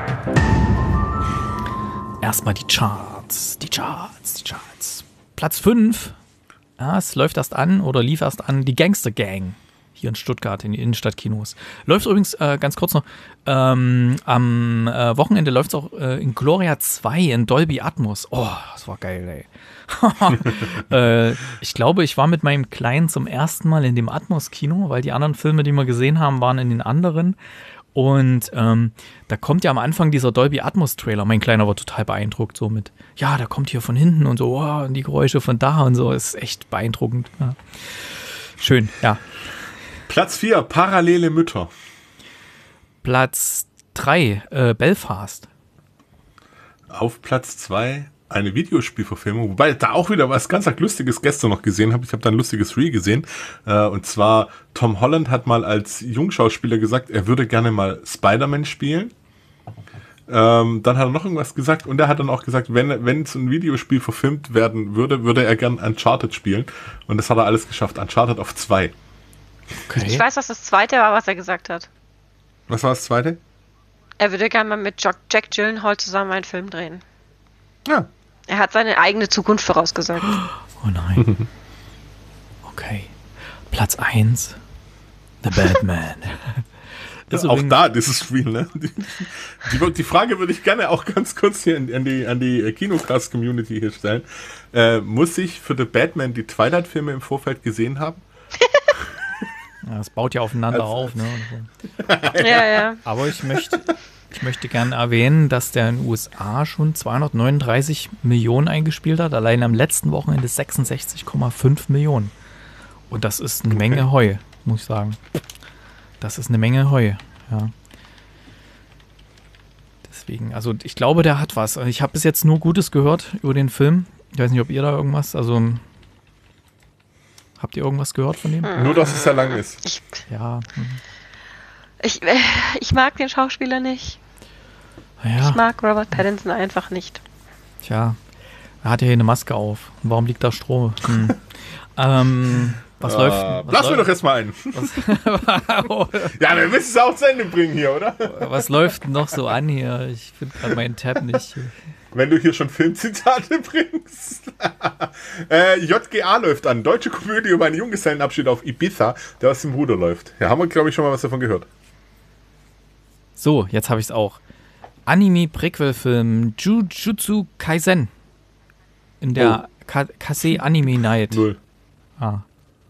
Erstmal die Charts, die Charts, die Charts. Platz fünf. Ja, es läuft erst an oder lief erst an, die Gangster Gang. Hier in Stuttgart, in den Innenstadtkinos. Läuft übrigens, äh, ganz kurz noch, ähm, am äh, Wochenende läuft es auch äh, in Gloria zwei in Dolby Atmos. Oh, das war geil, ey. äh, ich glaube, ich war mit meinem Kleinen zum ersten Mal in dem Atmos-Kino, weil die anderen Filme, die wir gesehen haben, waren in den anderen. Und ähm, da kommt ja am Anfang dieser Dolby Atmos-Trailer. Mein Kleiner war total beeindruckt, so mit, ja, da kommt hier von hinten und so, oh, und die Geräusche von da und so. Ist echt beeindruckend. Ja. Schön, ja. Platz vier, Parallele Mütter. Platz drei, äh, Belfast. Auf Platz zwei, eine Videospielverfilmung, wobei da auch wieder was ganz Lustiges gestern noch gesehen habe. Ich habe da ein lustiges Reel gesehen. Äh, und zwar, Tom Holland hat mal als Jungschauspieler gesagt, er würde gerne mal Spider-Man spielen. Ähm, dann hat er noch irgendwas gesagt, und er hat dann auch gesagt, wenn wenn es ein Videospiel verfilmt werden würde, würde er gern Uncharted spielen. Und das hat er alles geschafft. Uncharted auf zwei. Okay. Ich weiß, was das zweite war, was er gesagt hat. Was war das zweite? Er würde gerne mal mit Jack, Jack Gyllenhaal zusammen einen Film drehen. Ja. Er hat seine eigene Zukunft vorausgesagt. Oh nein. Okay. Platz eins. The Batman. Ist auch da, dieses Spiel, ne? Die, die, die Frage würde ich gerne auch ganz kurz hier an, an die, an die Kinocast-Community hier stellen. Äh, muss ich für The Batman die Twilight-Filme im Vorfeld gesehen haben? Ja, das baut ja aufeinander Also, auf, ne? Ja, ja. Aber ich möchte, ich möchte gerne erwähnen, dass der in den U S A schon zweihundertneununddreißig Millionen eingespielt hat, allein am letzten Wochenende sechsundsechzig Komma fünf Millionen. Und das ist eine Okay. Menge Heu, muss ich sagen. Das ist eine Menge Heu, ja. Deswegen, also ich glaube, der hat was. Ich habe bis jetzt nur Gutes gehört über den Film. Ich weiß nicht, ob ihr da irgendwas, also habt ihr irgendwas gehört von dem? Nur, dass es sehr lang ist. Ich, Ja, hm. ich, äh, ich mag den Schauspieler nicht. ja, Ich mag Robert Pattinson einfach nicht. tja, er hat ja hier eine Maske auf. Warum liegt da Stroh? Hm. ähm, was Äh, läuft? Was lass mir läuft- doch erstmal ein. Ja, wir müssen es auch zu Ende bringen hier, oder? Was läuft denn noch so an hier? Ich finde gerade meinen Tab nicht. Wenn du hier schon Filmzitate bringst. äh, J G A läuft an. Deutsche Komödie über einen Junggesellenabschied auf Ibiza, der aus dem Ruder läuft. Ja, haben wir, glaube ich, schon mal was davon gehört. So, jetzt habe ich es auch. Anime-Prequel-Film Jujutsu Kaisen. In der Ka- Kase Anime Night. Null. Ah.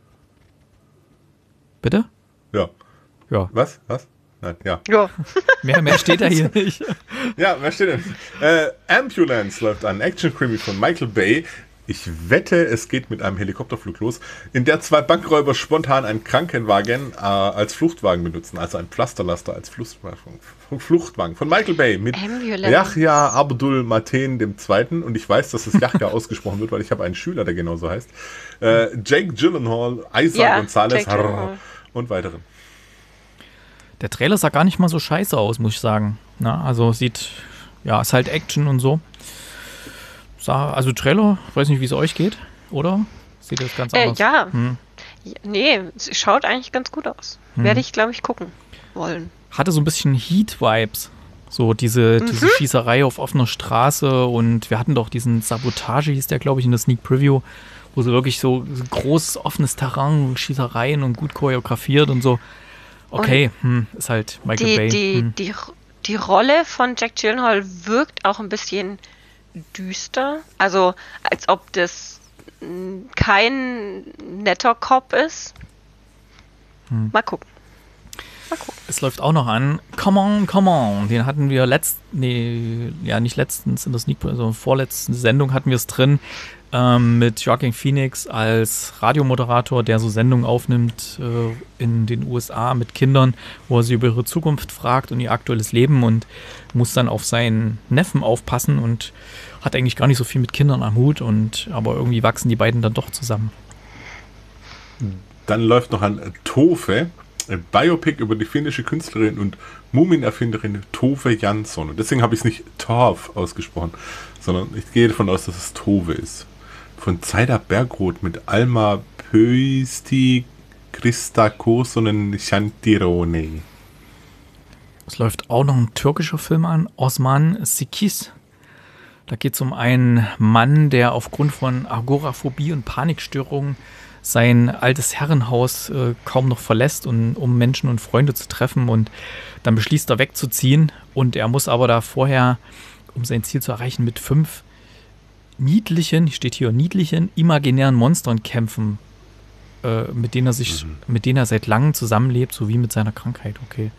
Bitte? Ja. Ja, Was? Was? Nein, ja. Ja. mehr, mehr steht da hier nicht. Ja, wer steht denn? Äh, Ambulance läuft an. Action-Krimi von Michael Bay. Ich wette, es geht mit einem Helikopterflug los, in der zwei Bankräuber spontan einen Krankenwagen äh, als Fluchtwagen benutzen, also einen Pflasterlaster als Fluchtwagen. Fluchtwagen von Michael Bay mit Ambulance. Yahya Abdul Mateen dem Zweiten, und ich weiß, dass es Yahya ausgesprochen wird, weil ich habe einen Schüler, der genauso heißt. Äh, Jake Gyllenhaal, Isa Ja, Gonzalez Jake Gyllenhaal. und weiteren. Der Trailer sah gar nicht mal so scheiße aus, muss ich sagen. Na, also sieht, ja, ist halt Action und so. Sah, also Trailer, weiß nicht, wie es euch geht, oder? Sieht das ganz Äh, anders? ja. Hm. Ja, nee, es schaut eigentlich ganz gut aus. Hm. Werde ich, glaube ich, gucken wollen. Hatte so ein bisschen Heat-Vibes. So diese, diese Schießerei auf offener Straße, und wir hatten doch diesen Sabotage, hieß der, glaube ich, in der Sneak Preview, wo so wirklich so, so großes, offenes Terrain, Schießereien und gut choreografiert und so. Okay, hm, ist halt Michael Die, Bay. die, Hm. die, die Rolle von Jack Gyllenhaal wirkt auch ein bisschen düster. Also, als ob das mh, kein netter Cop ist. Hm. Mal gucken. Mal gucken. Es läuft auch noch an. Come on, come on. Den hatten wir letzt, nee, ja, nicht letztens in der Sneak, also vorletzten Sendung hatten wir es drin, ähm, mit Joaquin Phoenix als Radiomoderator, der so Sendungen aufnimmt äh, in den U S A mit Kindern, wo er sie über ihre Zukunft fragt und ihr aktuelles Leben, und muss dann auf seinen Neffen aufpassen und hat eigentlich gar nicht so viel mit Kindern am Hut, und aber irgendwie wachsen die beiden dann doch zusammen. Dann läuft noch an Tove, ein Biopic über die finnische Künstlerin und Mumienerfinderin Tove Jansson. Und deswegen habe ich es nicht Tove ausgesprochen, sondern ich gehe davon aus, dass es Tove ist. Von Zaida Bergroth mit Alma Pöysti, Krista Kosonen, Shantirone. Es läuft auch noch ein türkischer Film an, Osman Sikis. Da geht es um einen Mann, der aufgrund von Agoraphobie und Panikstörungen sein altes Herrenhaus äh, kaum noch verlässt, und, um Menschen und Freunde zu treffen, und dann beschließt er wegzuziehen, und er muss aber da vorher, um sein Ziel zu erreichen, mit fünf niedlichen, steht hier, niedlichen, imaginären Monstern kämpfen, äh, mit denen er sich, Mhm. mit denen er seit langem zusammenlebt, sowie mit seiner Krankheit, okay.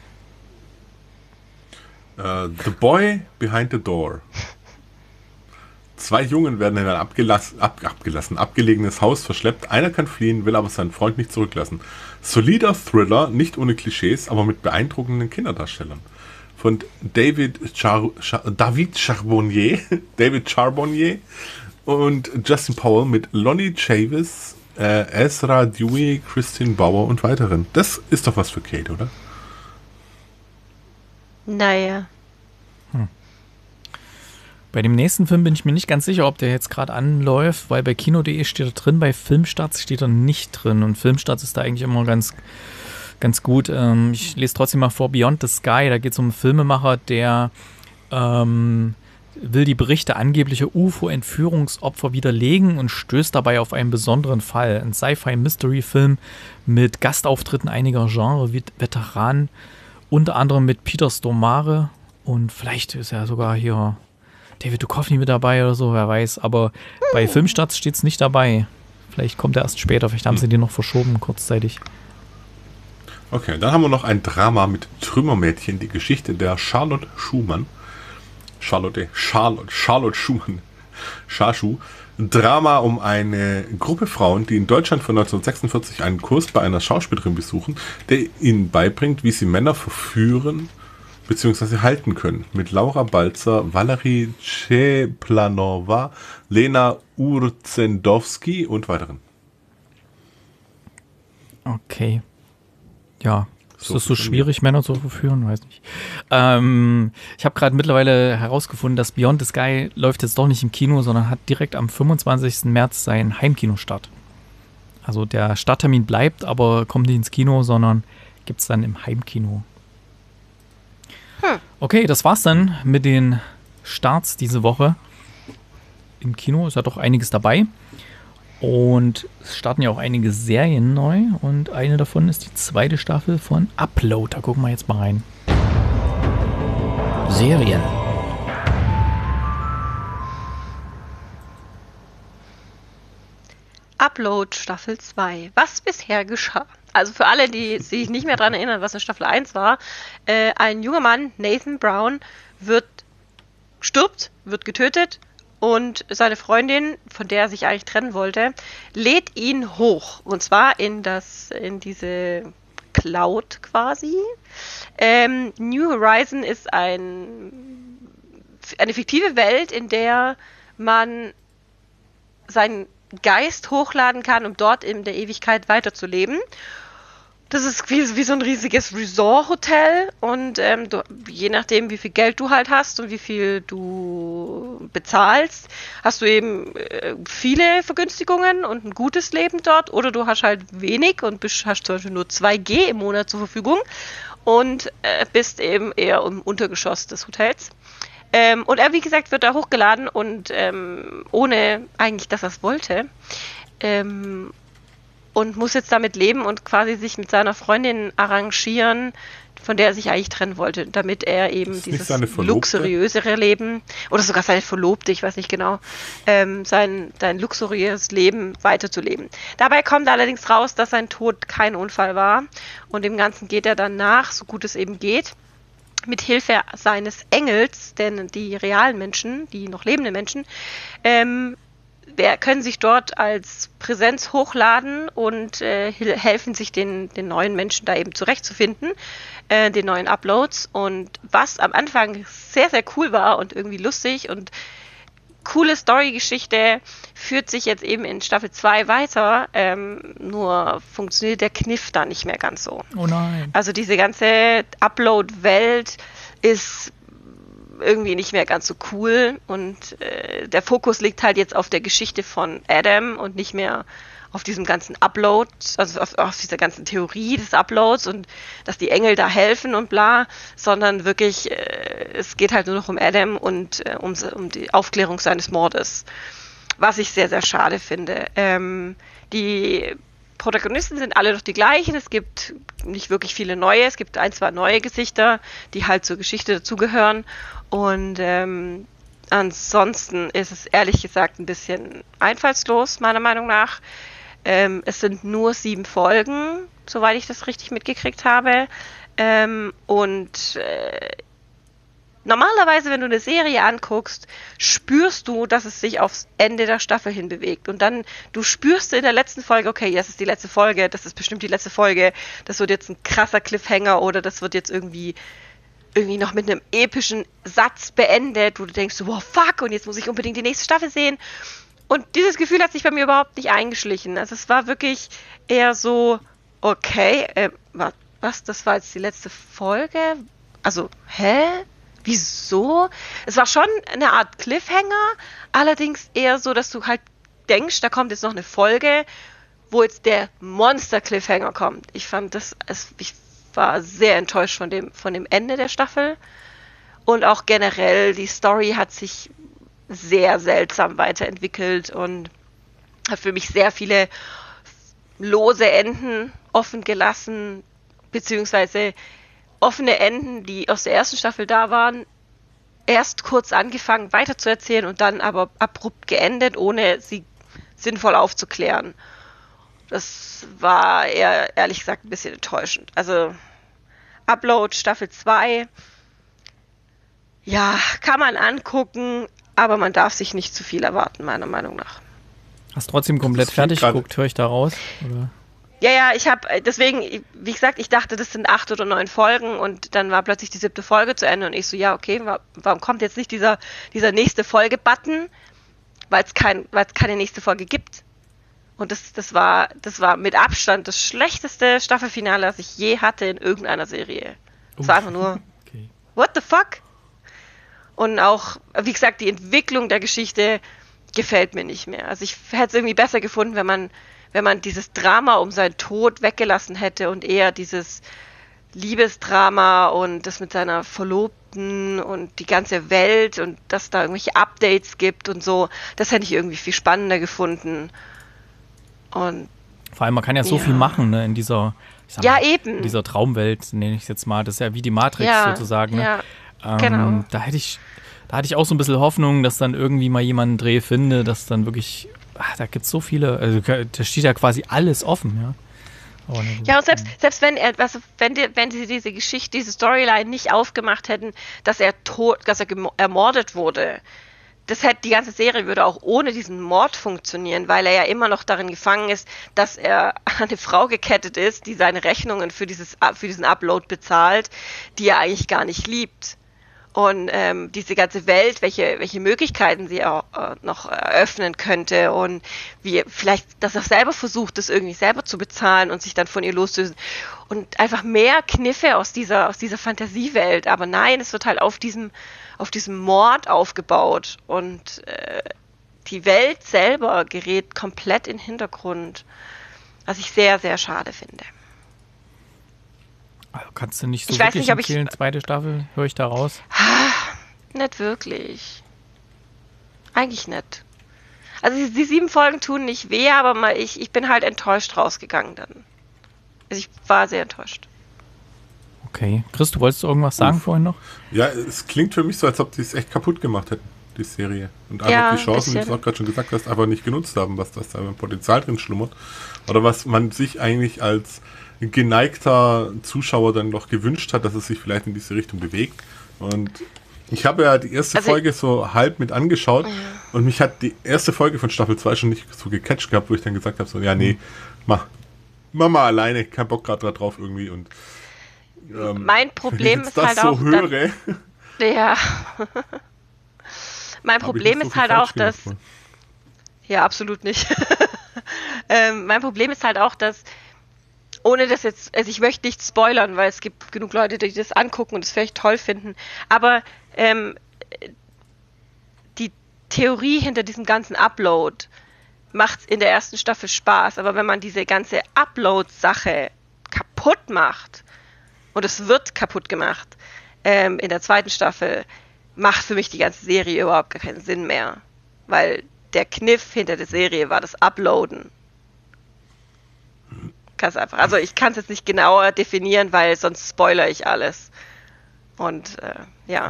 Uh, The Boy Behind the Door. Zwei Jungen werden in ein abgelassen, ab, abgelassen, abgelegenes Haus verschleppt. Einer kann fliehen, will aber seinen Freund nicht zurücklassen. Solider Thriller, nicht ohne Klischees, aber mit beeindruckenden Kinderdarstellern. Von David, Char Char David Charbonnier, David Charbonnier und Justin Powell mit Lonnie Chavis, äh, Ezra Dewey, Christine Bauer und weiteren. Das ist doch was für Kate, oder? Naja. Bei dem nächsten Film bin ich mir nicht ganz sicher, ob der jetzt gerade anläuft, weil bei Kino punkt de steht er drin, bei Filmstarts steht er nicht drin, und Filmstarts ist da eigentlich immer ganz, ganz gut. Ähm, ich lese trotzdem mal vor, Beyond the Sky, da geht es um einen Filmemacher, der ähm, will die Berichte angeblicher U F O-Entführungsopfer widerlegen und stößt dabei auf einen besonderen Fall. Ein Sci-Fi-Mystery-Film mit Gastauftritten einiger Genre-Veteranen, unter anderem mit Peter Stormare und vielleicht ist ja sogar hier David Duchovny mit dabei oder so, wer weiß. Aber bei Filmstarts steht es nicht dabei. Vielleicht kommt er erst später, vielleicht haben sie den noch verschoben kurzzeitig. Okay, dann haben wir noch ein Drama mit Trümmermädchen, die Geschichte der Charlotte Schumann. Charlotte, Charlotte, Charlotte Schumann, Chaschu. Ein Drama um eine Gruppe Frauen, die in Deutschland von neunzehnhundertsechsundvierzig einen Kurs bei einer Schauspielerin besuchen, der ihnen beibringt, wie sie Männer verführen bzw. halten können. Mit Laura Balzer, Valerie Czeplanova, Lena Urzendowski und weiteren. Okay. Ja. Ist So das so viel von schwierig, Männer zu verführen? Weiß nicht. Ähm, ich habe gerade mittlerweile herausgefunden, dass Beyond the Sky läuft jetzt doch nicht im Kino, sondern hat direkt am fünfundzwanzigsten März seinen Heimkinostart. Also der Starttermin bleibt, aber kommt nicht ins Kino, sondern gibt es dann im Heimkino. Hm. Okay, das war's dann mit den Starts diese Woche. Im Kino ist ja doch einiges dabei. Und es starten ja auch einige Serien neu und eine davon ist die zweite Staffel von Upload. Da gucken wir jetzt mal rein. Serien. Upload Staffel zwei. Was bisher geschah? Also für alle, die sich nicht mehr daran erinnern, was in Staffel eins war, äh, ein junger Mann, Nathan Brown, wird stirbt, wird getötet. Und seine Freundin, von der er sich eigentlich trennen wollte, lädt ihn hoch. Und zwar in das, in diese Cloud quasi. Ähm, New Horizon ist ein, eine fiktive Welt, in der man seinen Geist hochladen kann, um dort in der Ewigkeit weiterzuleben. Das ist wie, wie so ein riesiges Resort-Hotel und ähm, du, je nachdem, wie viel Geld du halt hast und wie viel du bezahlst, hast du eben äh, viele Vergünstigungen und ein gutes Leben dort oder du hast halt wenig und bist, hast zum Beispiel nur zwei G im Monat zur Verfügung und äh, bist eben eher im Untergeschoss des Hotels. Ähm, und er, wie gesagt, wird da hochgeladen und ähm, ohne eigentlich, dass er es wollte, ähm, und muss jetzt damit leben und quasi sich mit seiner Freundin arrangieren, von der er sich eigentlich trennen wollte, damit er eben dieses luxuriösere Leben, oder sogar seine Verlobte, ich weiß nicht genau, ähm, sein, sein luxuriöses Leben weiterzuleben. Dabei kommt allerdings raus, dass sein Tod kein Unfall war und dem Ganzen geht er dann nach, so gut es eben geht, mit Hilfe seines Engels, denn die realen Menschen, die noch lebenden Menschen, ähm, Wer können sich dort als Präsenz hochladen und äh, helfen sich den, den neuen Menschen da eben zurechtzufinden, äh, den neuen Uploads. Und was am Anfang sehr, sehr cool war und irgendwie lustig und coole Story-Geschichte, führt sich jetzt eben in Staffel zwei weiter, ähm, nur funktioniert der Kniff da nicht mehr ganz so. Oh nein. Also diese ganze Upload-Welt ist irgendwie nicht mehr ganz so cool und äh, der Fokus liegt halt jetzt auf der Geschichte von Adam und nicht mehr auf diesem ganzen Upload, also auf, auf dieser ganzen Theorie des Uploads und dass die Engel da helfen und bla, sondern wirklich, äh, es geht halt nur noch um Adam und äh, um, um die Aufklärung seines Mordes, was ich sehr, sehr schade finde. Ähm, die Protagonisten sind alle noch die gleichen, es gibt nicht wirklich viele neue, es gibt ein, zwei neue Gesichter, die halt zur Geschichte dazugehören und ähm, ansonsten ist es ehrlich gesagt ein bisschen einfallslos, meiner Meinung nach. Ähm, es sind nur sieben Folgen, soweit ich das richtig mitgekriegt habe ähm, und äh, normalerweise, wenn du eine Serie anguckst, spürst du, dass es sich aufs Ende der Staffel hin bewegt. Und dann, du spürst in der letzten Folge, okay, das ist die letzte Folge, das ist bestimmt die letzte Folge, das wird jetzt ein krasser Cliffhanger oder das wird jetzt irgendwie irgendwie noch mit einem epischen Satz beendet, wo du denkst, wow, fuck, und jetzt muss ich unbedingt die nächste Staffel sehen. Und dieses Gefühl hat sich bei mir überhaupt nicht eingeschlichen. Also es war wirklich eher so, okay, äh, was, das war jetzt die letzte Folge? Also, hä? Wieso? Es war schon eine Art Cliffhanger, allerdings eher so, dass du halt denkst, da kommt jetzt noch eine Folge, wo jetzt der Monster-Cliffhanger kommt. Ich fand das, es, ich war sehr enttäuscht von dem, von dem Ende der Staffel Und auch generell, die Story hat sich sehr seltsam weiterentwickelt und hat für mich sehr viele lose Enden offen gelassen, beziehungsweise offene Enden, die aus der ersten Staffel da waren, erst kurz angefangen weiterzuerzählen und dann aber abrupt geendet, ohne sie sinnvoll aufzuklären. Das war eher, ehrlich gesagt, ein bisschen enttäuschend. Also Upload Staffel zwei, ja, kann man angucken, aber man darf sich nicht zu viel erwarten, meiner Meinung nach. Hast trotzdem komplett fertig geguckt, höre ich da raus? Oder? Ja, ja, ich habe, deswegen, wie gesagt, ich dachte, das sind acht oder neun Folgen und dann war plötzlich die siebte Folge zu Ende und ich so, ja, okay, wa- warum kommt jetzt nicht dieser, dieser nächste Folge-Button? Weil es kein, weil es keine nächste Folge gibt. Und das, das war, das war mit Abstand das schlechteste Staffelfinale, das ich je hatte in irgendeiner Serie. Es war einfach nur, Okay. what the fuck? Und auch, wie gesagt, die Entwicklung der Geschichte gefällt mir nicht mehr. Also ich hätte es irgendwie besser gefunden, wenn man, wenn man dieses Drama um seinen Tod weggelassen hätte und eher dieses Liebesdrama und das mit seiner Verlobten und die ganze Welt und dass da irgendwelche Updates gibt und so. Das hätte ich irgendwie viel spannender gefunden. Und Vor allem, man kann ja so Ja. viel machen, ne, in dieser, ich sag Ja, mal, eben. in dieser Traumwelt, nenne ich es jetzt mal. Das ist ja wie die Matrix ja, sozusagen. Ne? ja, Ähm, genau. Da hätte ich, da hatte ich auch so ein bisschen Hoffnung, dass dann irgendwie mal jemand einen Dreh finde, dass dann wirklich, ach, da gibt es so viele, also da steht ja quasi alles offen, ja. Aber na gut. Ja, und selbst, selbst wenn er, also wenn, die, wenn sie diese Geschichte, diese Storyline nicht aufgemacht hätten, dass er tot, dass er gemo- ermordet wurde, das hätte, die ganze Serie würde auch ohne diesen Mord funktionieren, weil er ja immer noch darin gefangen ist, dass er an eine Frau gekettet ist, die seine Rechnungen für dieses, für diesen Upload bezahlt, die er eigentlich gar nicht liebt. Und ähm, diese ganze Welt, welche, welche Möglichkeiten sie auch äh, noch eröffnen könnte und wie vielleicht, dass er selber versucht, das irgendwie selber zu bezahlen und sich dann von ihr loslösen. Und einfach mehr Kniffe aus dieser, aus dieser Fantasiewelt. Aber nein, es wird halt auf diesem, auf diesem Mord aufgebaut. Und äh, die Welt selber gerät komplett in den Hintergrund. Was ich sehr, sehr schade finde. Also kannst du nicht so Ich weiß wirklich nicht, ob ich- empfehlen, zweite Staffel, höre ich da raus. Nicht wirklich. Eigentlich nicht. Also die, die sieben Folgen tun nicht weh, aber mal ich, ich bin halt enttäuscht rausgegangen dann. Also ich war sehr enttäuscht. Okay. Chris, du wolltest irgendwas sagen vorhin noch? Ja, es klingt für mich so, als ob die es echt kaputt gemacht hätten, die Serie. Und einfach Ja, die Chancen, wie du es bisschen. auch gerade schon gesagt hast, einfach nicht genutzt haben, was das da im Potenzial drin schlummert. Oder was man sich eigentlich als geneigter Zuschauer dann noch gewünscht hat, dass es sich vielleicht in diese Richtung bewegt. Und ich habe ja die erste Also- Folge so halb mit angeschaut und mich hat die erste Folge von Staffel zwei schon nicht so gecatcht gehabt, wo ich dann gesagt habe, so, ja, nee, mach, mach mal alleine, kein Bock gerade drauf irgendwie. Und ähm, Mein Problem wenn ich ist jetzt das halt so auch, höre, dass, ja. Mein hab ich Problem nicht so ist viel halt falsch auch, dass gemacht. ja, absolut nicht. ähm, mein Problem ist halt auch, dass ohne das jetzt, also ich möchte nicht spoilern, weil es gibt genug Leute, die das angucken und das vielleicht toll finden, aber ähm, die Theorie hinter diesem ganzen Upload macht in der ersten Staffel Spaß, aber wenn man diese ganze Upload-Sache kaputt macht, und es wird kaputt gemacht, ähm, in der zweiten Staffel, macht für mich die ganze Serie überhaupt gar keinen Sinn mehr. Weil der Kniff hinter der Serie war das Uploaden. Ganz einfach. Also ich kann es jetzt nicht genauer definieren, weil sonst spoilere ich alles. Und äh, ja.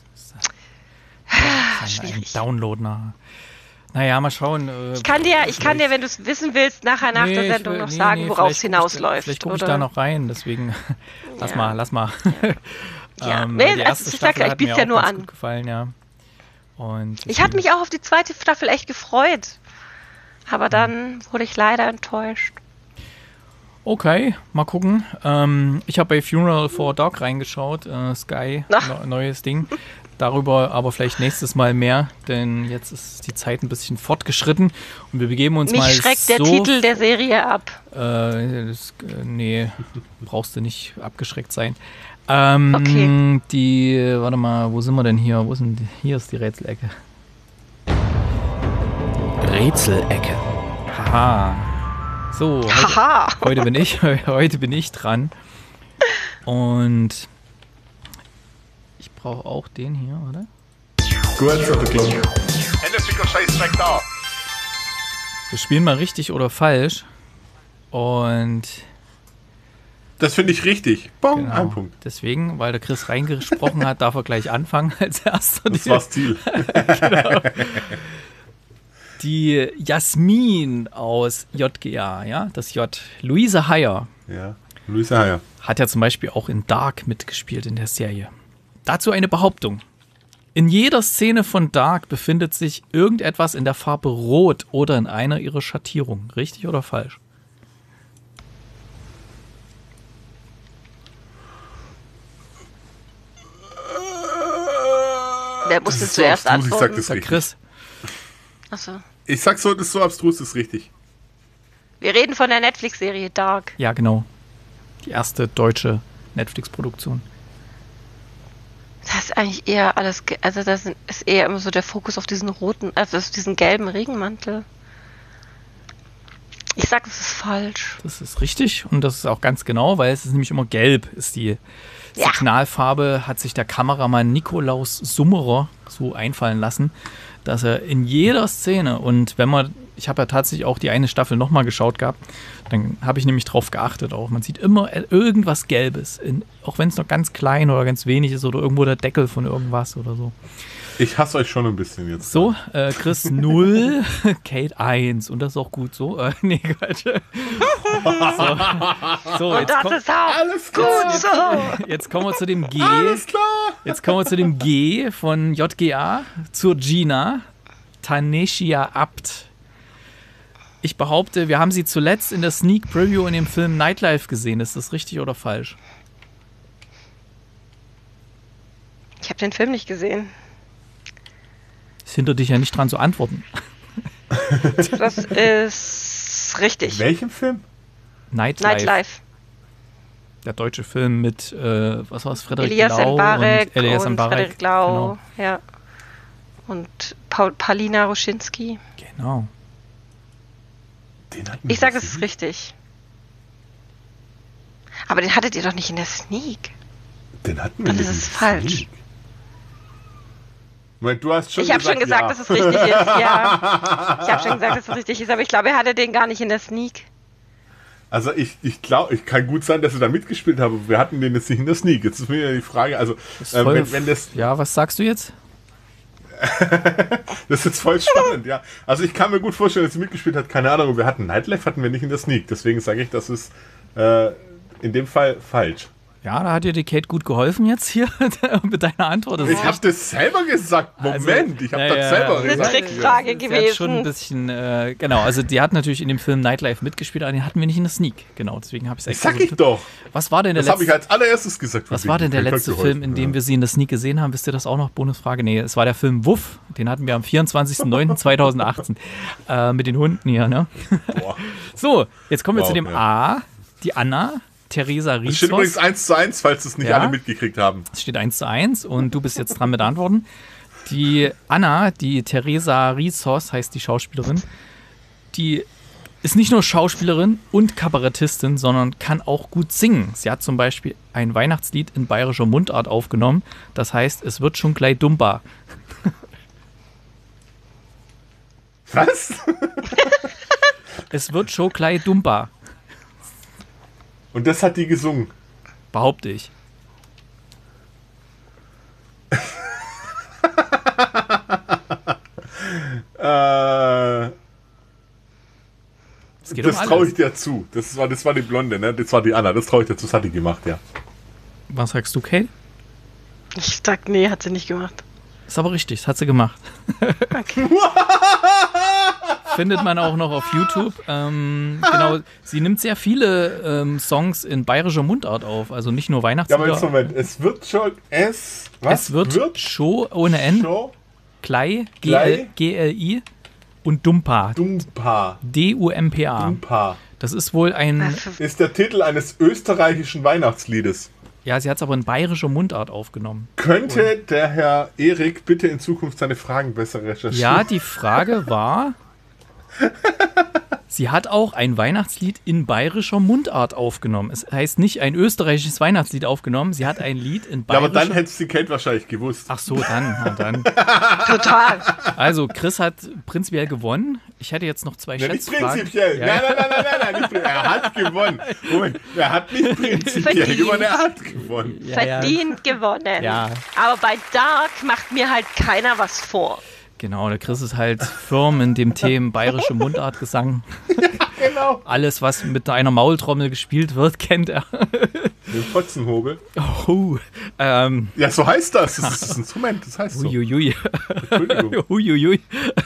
Ein Schwierig. Download nach. Naja, mal schauen. Äh, Ich kann dir, ich kann dir, wenn du es wissen willst, nachher nach Nee, der ich Sendung will- noch nee, sagen, nee, worauf es vielleicht guck ich da- hinausläuft. Vielleicht gucke ich oder? da noch rein, deswegen lass Ja. mal, lass mal. Ja. ähm, Nee, weil die also erste ich sag Staffel ja, ich hat mir biet's ja auch nur ganz an. gut gefallen, ja. Und Ich hatte mich auch auf die zweite Staffel echt gefreut. Aber dann wurde ich leider enttäuscht. Okay, mal gucken. Ähm, ich habe bei Funeral for a Dog reingeschaut, äh, Sky, Ach. ne- neues Ding. Darüber aber vielleicht nächstes Mal mehr, denn jetzt ist die Zeit ein bisschen fortgeschritten und wir begeben uns Mich mal schreckt der so Titel der Serie ab. Äh, das, äh, nee, brauchst du nicht abgeschreckt sein. Ähm, Okay. Die, warte mal, wo sind wir denn hier? Wo sind die? Hier ist die Rätselecke. Rätselecke. Haha. So, heute, Haha. heute bin ich, heute bin ich dran. Und ich brauche auch den hier, oder? Gut, so geklappt. Wir spielen mal richtig oder falsch. Und Das finde ich richtig. Bong, genau, ein Punkt. deswegen, weil der Chris reingesprochen hat, darf er gleich anfangen als erster. Das war's Ziel. Genau. Die Jasmin aus J G A, ja, das J. Luise Heyer Ja, Luisa Heyer. hat ja zum Beispiel auch in Dark mitgespielt in der Serie. Dazu eine Behauptung. In jeder Szene von Dark befindet sich irgendetwas in der Farbe Rot oder in einer ihrer Schattierungen. Richtig oder falsch? Wer muss Das denn ist so zuerst abstrus, ich sag antworten? das Der richtig. Chris. Achso. Ich sag so, das ist so abstrus, das ist richtig. Wir reden von der Netflix-Serie Dark. Ja, genau. Die erste deutsche Netflix-Produktion. Das ist eigentlich eher alles, ge- also das ist eher immer so der Fokus auf diesen roten, also auf diesen gelben Regenmantel. Ich sag, es ist falsch. Das ist richtig und das ist auch ganz genau, weil es ist nämlich immer gelb, ist die Ja. Signalfarbe, hat sich der Kameramann Nikolaus Summerer so einfallen lassen, dass er in jeder Szene, und wenn man, ich habe ja tatsächlich auch die eine Staffel nochmal geschaut gehabt, dann habe ich nämlich drauf geachtet auch, man sieht immer irgendwas Gelbes, in, auch wenn es noch ganz klein oder ganz wenig ist oder irgendwo der Deckel von irgendwas oder so. Ich hasse euch schon ein bisschen jetzt. So, äh, Chris null, Kate eins und das ist auch gut so. Äh, nee, Quatsch. So, so Und jetzt, das komm, ist auch Alles gut klar. so. jetzt kommen wir zu dem G. Alles klar. Jetzt kommen wir zu dem G von J G A zur Gina. Taneshia Abt. Ich behaupte, wir haben sie zuletzt in der Sneak Preview in dem Film Nightlife gesehen. Ist das richtig oder falsch? Ich habe den Film nicht gesehen. Ist hinter dich ja nicht dran zu antworten. Das ist richtig. In welchem Film? Nightlife. Nightlife. Der deutsche Film mit, äh, was war es, Frederik Elias Lau Mbarek und Elias und Mbarek. Frederik Lau. Genau. Ja. Und Paul, Paulina Ruschinski. genau. Den hatten wir Ich sage, es gesehen. ist richtig. Aber den hattet ihr doch nicht in der Sneak. Den hatten wir Dann nicht ist in es der falsch. Sneak. Moment, du hast schon Ich habe schon gesagt, ja. dass es richtig ist. Ja. Ich habe schon gesagt, dass es richtig ist, aber ich glaube, er hatte den gar nicht in der Sneak. Also ich, ich glaube, ich kann gut sein, dass wir da mitgespielt haben, aber wir hatten den jetzt nicht in der Sneak. Jetzt ist mir die Frage, also Das ist ähm, voll- wenn, wenn das, ja, was sagst du jetzt? das ist jetzt voll spannend, ja. Also ich kann mir gut vorstellen, dass sie mitgespielt hat, keine Ahnung, wir hatten Nightlife, hatten wir nicht in der Sneak. Deswegen sage ich, das ist äh, in dem Fall falsch. Ja, da hat dir die Kate gut geholfen jetzt hier mit deiner Antwort. Das Ich ist habe das selber gesagt. Moment, ich habe ja, das ja, selber ja. Eine gesagt. Trickfrage Sie hat gewesen. schon ein bisschen, äh, genau, also die hat natürlich in dem Film Nightlife mitgespielt, aber den hatten wir nicht in der Sneak. Genau, deswegen habe ich es Das extra sag so ich betont. doch. Was war denn der Das habe ich letzte, als allererstes gesagt. was war denn der letzte Film, in dem wir sie in der Sneak gesehen haben? Wisst ihr das auch noch? Bonusfrage? Nee, es war der Film Wuff. Den hatten wir am vierundzwanzigsten neunten zweitausendachtzehn äh, mit den Hunden hier, ne? Boah. So, jetzt kommen wir Wow, zu dem ja. A, die Anna, Theresa Es steht übrigens Rizos. eins zu eins, falls es nicht Ja. alle mitgekriegt haben. Es steht eins zu eins und du bist jetzt dran mit Antworten. Die Anna, die Theresa Rizos, heißt die Schauspielerin, die ist nicht nur Schauspielerin und Kabarettistin, sondern kann auch gut singen. Sie hat zum Beispiel ein Weihnachtslied in bayerischer Mundart aufgenommen. Das heißt, es wird schon gleich dumba. Was? Es wird schon gleich dumba, Und das hat die gesungen. behaupte ich. Äh, Es geht das um traue alles. ich dir zu. Das war, das war die Blonde, ne? Das war die Anna. Das traue ich dir zu. Das hat die gemacht, ja. Was sagst du, Kate? Ich sag, nee, hat sie nicht gemacht. Ist aber richtig, das hat sie gemacht. Findet man auch noch auf YouTube. Ähm, genau, sie nimmt sehr viele ähm, Songs in bayerischer Mundart auf, also nicht nur Ja, aber Weihnachtslieder. jetzt Moment. Es wird schon. Es. Was? es wird, Show ohne N, Show Klei, G Klei. L G L I und Dumpa, Dumpa. D U M P A. Dumpa. Das ist wohl ein, Was? Ist der Titel eines österreichischen Weihnachtsliedes. ja, sie hat es aber in bayerischer Mundart aufgenommen. Könnte der Herr Erik bitte in Zukunft seine Fragen besser recherchieren? Ja, die Frage war, Sie hat auch ein Weihnachtslied in bayerischer Mundart aufgenommen. Es heißt nicht ein österreichisches Weihnachtslied aufgenommen, sie hat ein Lied in Ja, aber bayerischer... dann hättest du die Kate wahrscheinlich gewusst. Ach so, dann, na dann. Total. Also, Chris hat prinzipiell gewonnen. Ich hätte jetzt noch zwei Ja, nicht Schätzfragen. prinzipiell. Ja, Nein, nein, nein, nein, nein, nein. Nicht, er hat gewonnen. Moment, er hat nicht prinzipiell Verdient. gewonnen, er hat gewonnen. ja, ja. Verdient gewonnen. Ja. Aber bei Dark macht mir halt keiner was vor. Genau, der Chris ist halt firm in dem Thema bayerische Mundartgesang. Genau. Alles, was mit einer Maultrommel gespielt wird, kennt er. Den Fotzenhobel. Oh, ähm, Ja, so heißt das. Das ist das Instrument, das heißt so. Uiuiui. Entschuldigung. Uiuiui.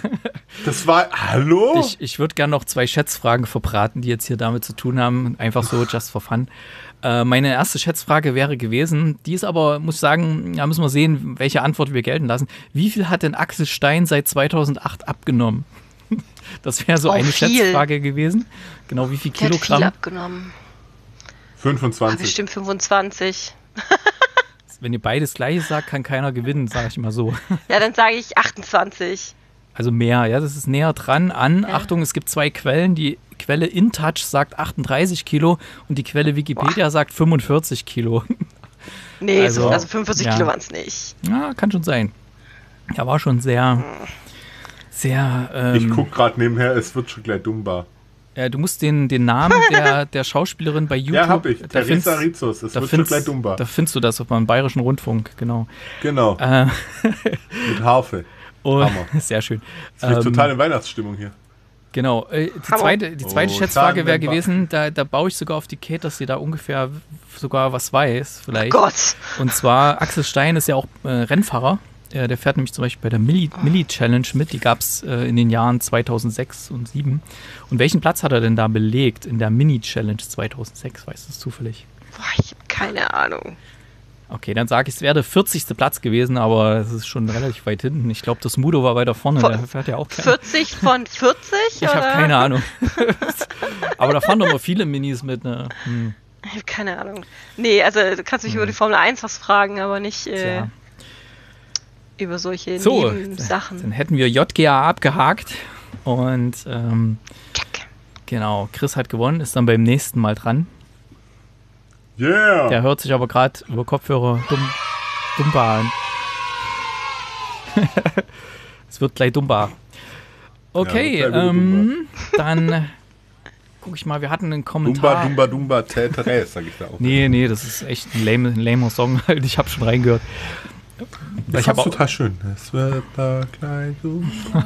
Das war, hallo? Ich, ich würde gerne noch zwei Schätzfragen verbraten, die jetzt hier damit zu tun haben. Einfach so, just for fun. Äh, meine erste Schätzfrage wäre gewesen, die ist aber, muss ich sagen, da müssen wir sehen, welche Antwort wir gelten lassen. Wie viel hat denn Axel Stein seit zweitausendacht abgenommen? Das wäre so Oh, eine viel. Schätzfrage gewesen. Genau, wie viel Der hat viel Kilogramm? abgenommen. Ah, fünfundzwanzig. bestimmt fünfundzwanzig. Wenn ihr beides Gleiche sagt, kann keiner gewinnen, sage ich immer so. Ja, dann sage ich achtundzwanzig. Also mehr, ja, das ist näher dran an. Ja. Achtung, es gibt zwei Quellen. Die Quelle InTouch sagt achtunddreißig Kilo und die Quelle Wikipedia Boah. sagt fünfundvierzig Kilo. Nee, Also, so, also fünfundvierzig ja. Kilo waren es nicht. Ja, kann schon sein. Er war schon sehr, sehr. Ähm, Ich guck gerade nebenher, es wird schon gleich dummbar. äh, du musst den, den Namen der, der Schauspielerin bei YouTube. Ja, hab ich. da Teresa findest- Rizos, es da wird schon findest, gleich dummbar. da findest du das auf meinem Bayerischen Rundfunk, genau. Genau, Äh, mit Harfe. und, Hammer. sehr schön. Das ist Ähm, total in Weihnachtsstimmung hier. Genau. Äh, die Hammer. zweite, die zweite Oh, Schätzfrage wäre Zahnwimper. gewesen, da, da baue ich sogar auf die Kate, dass sie da ungefähr sogar was weiß, vielleicht. Gott. Und zwar, Axel Stein ist ja auch äh, Rennfahrer. Äh, der fährt nämlich zum Beispiel bei der Milli, Milli Challenge mit. Die gab es äh, in den Jahren zweitausendsechs und zweitausendsieben. Und welchen Platz hat er denn da belegt in der Mini Challenge zweitausendsechs? Weißt du es zufällig? Boah, ich habe keine Ahnung. Okay, dann sage ich, es wäre der vierzigste Platz gewesen, aber es ist schon relativ weit hinten. Ich glaube, das Mudo war weiter vorne, Vor- der fährt ja auch gerne. vierzig von vierzig? Ich habe oder? keine Ahnung. Aber da fahren doch mal viele Minis mit. Ne? Hm, Ich habe keine Ahnung. Nee, also du kannst mich über die Formel eins was fragen, aber nicht äh, tja. über solche So, Nebensachen. dann hätten wir J G A abgehakt und ähm, Check. genau, Chris hat gewonnen, ist dann beim nächsten Mal dran. Yeah! Der hört sich aber gerade über Kopfhörer dumm, dummbar an. Es wird gleich dummbar. Okay, Ja, wird gleich wieder ähm, dann guck ich mal, wir hatten einen Kommentar. Dumba, Dumba, Dumba, Tätere, sag ich da auch. Nee, nee, das ist echt ein lame, ein lamer Song halt. Ich habe schon reingehört. Das Ich hab ist auch, total schön. Es wird da gleich so.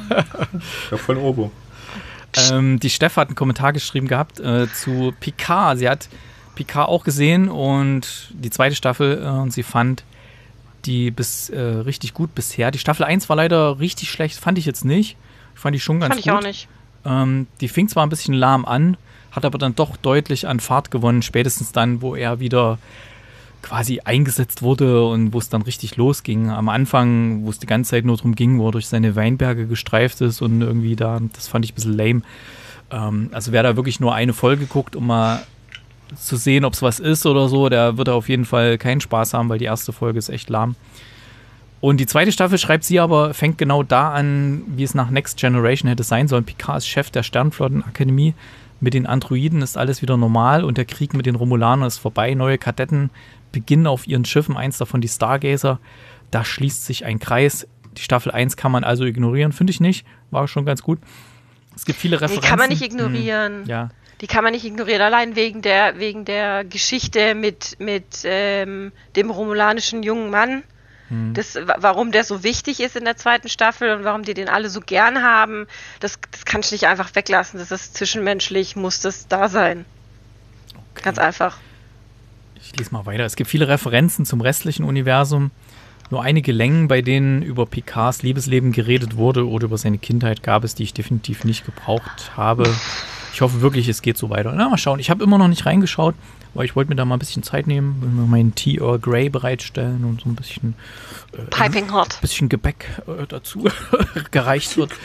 Ich hab voll Obo. ähm, die Steff hat einen Kommentar geschrieben gehabt äh, zu Picard. Sie hat Picard auch gesehen und die zweite Staffel äh, und sie fand die bis äh, richtig gut bisher. Die Staffel eins war leider richtig schlecht, fand ich jetzt nicht. Ich fand die schon ganz Fand ich gut. auch nicht. Ähm, die fing zwar ein bisschen lahm an, hat aber dann doch deutlich an Fahrt gewonnen, spätestens dann, wo er wieder quasi eingesetzt wurde und wo es dann richtig losging. Am Anfang, wo es die ganze Zeit nur darum ging, wo er durch seine Weinberge gestreift ist und irgendwie da, das fand ich ein bisschen lame. Ähm, also wer da wirklich nur eine Folge guckt, um mal zu sehen, ob es was ist oder so, der wird auf jeden Fall keinen Spaß haben, weil die erste Folge ist echt lahm. Und die zweite Staffel, schreibt sie aber, fängt genau da an, wie es nach Next Generation hätte sein sollen. Picard ist Chef der Sternflottenakademie. Mit den Androiden ist alles wieder normal und der Krieg mit den Romulanern ist vorbei. Neue Kadetten beginnen auf ihren Schiffen, eins davon die Stargazer. Da schließt sich ein Kreis. Die Staffel eins kann man also ignorieren, finde ich nicht. War schon ganz gut. Es gibt viele Die Referenzen. kann man nicht ignorieren. Hm, ja. Die kann man nicht ignorieren, allein wegen der, wegen der Geschichte mit, mit ähm, dem romulanischen jungen Mann. Hm. Das, wa- warum der so wichtig ist in der zweiten Staffel und warum die den alle so gern haben, das, das kannst du nicht einfach weglassen. Das ist zwischenmenschlich, muss das da sein. Okay. Ganz einfach. Ich lese mal weiter. Es gibt viele Referenzen zum restlichen Universum. Nur einige Längen, bei denen über Picards Liebesleben geredet wurde oder über seine Kindheit gab es, die ich definitiv nicht gebraucht habe. Ich hoffe wirklich, es geht so weiter. Na, mal schauen. Ich habe immer noch nicht reingeschaut, weil ich wollte mir da mal ein bisschen Zeit nehmen, will mir meinen Tea Earl Grey bereitstellen und so ein bisschen, äh, Piping hot. bisschen Gebäck äh, dazu gereicht wird.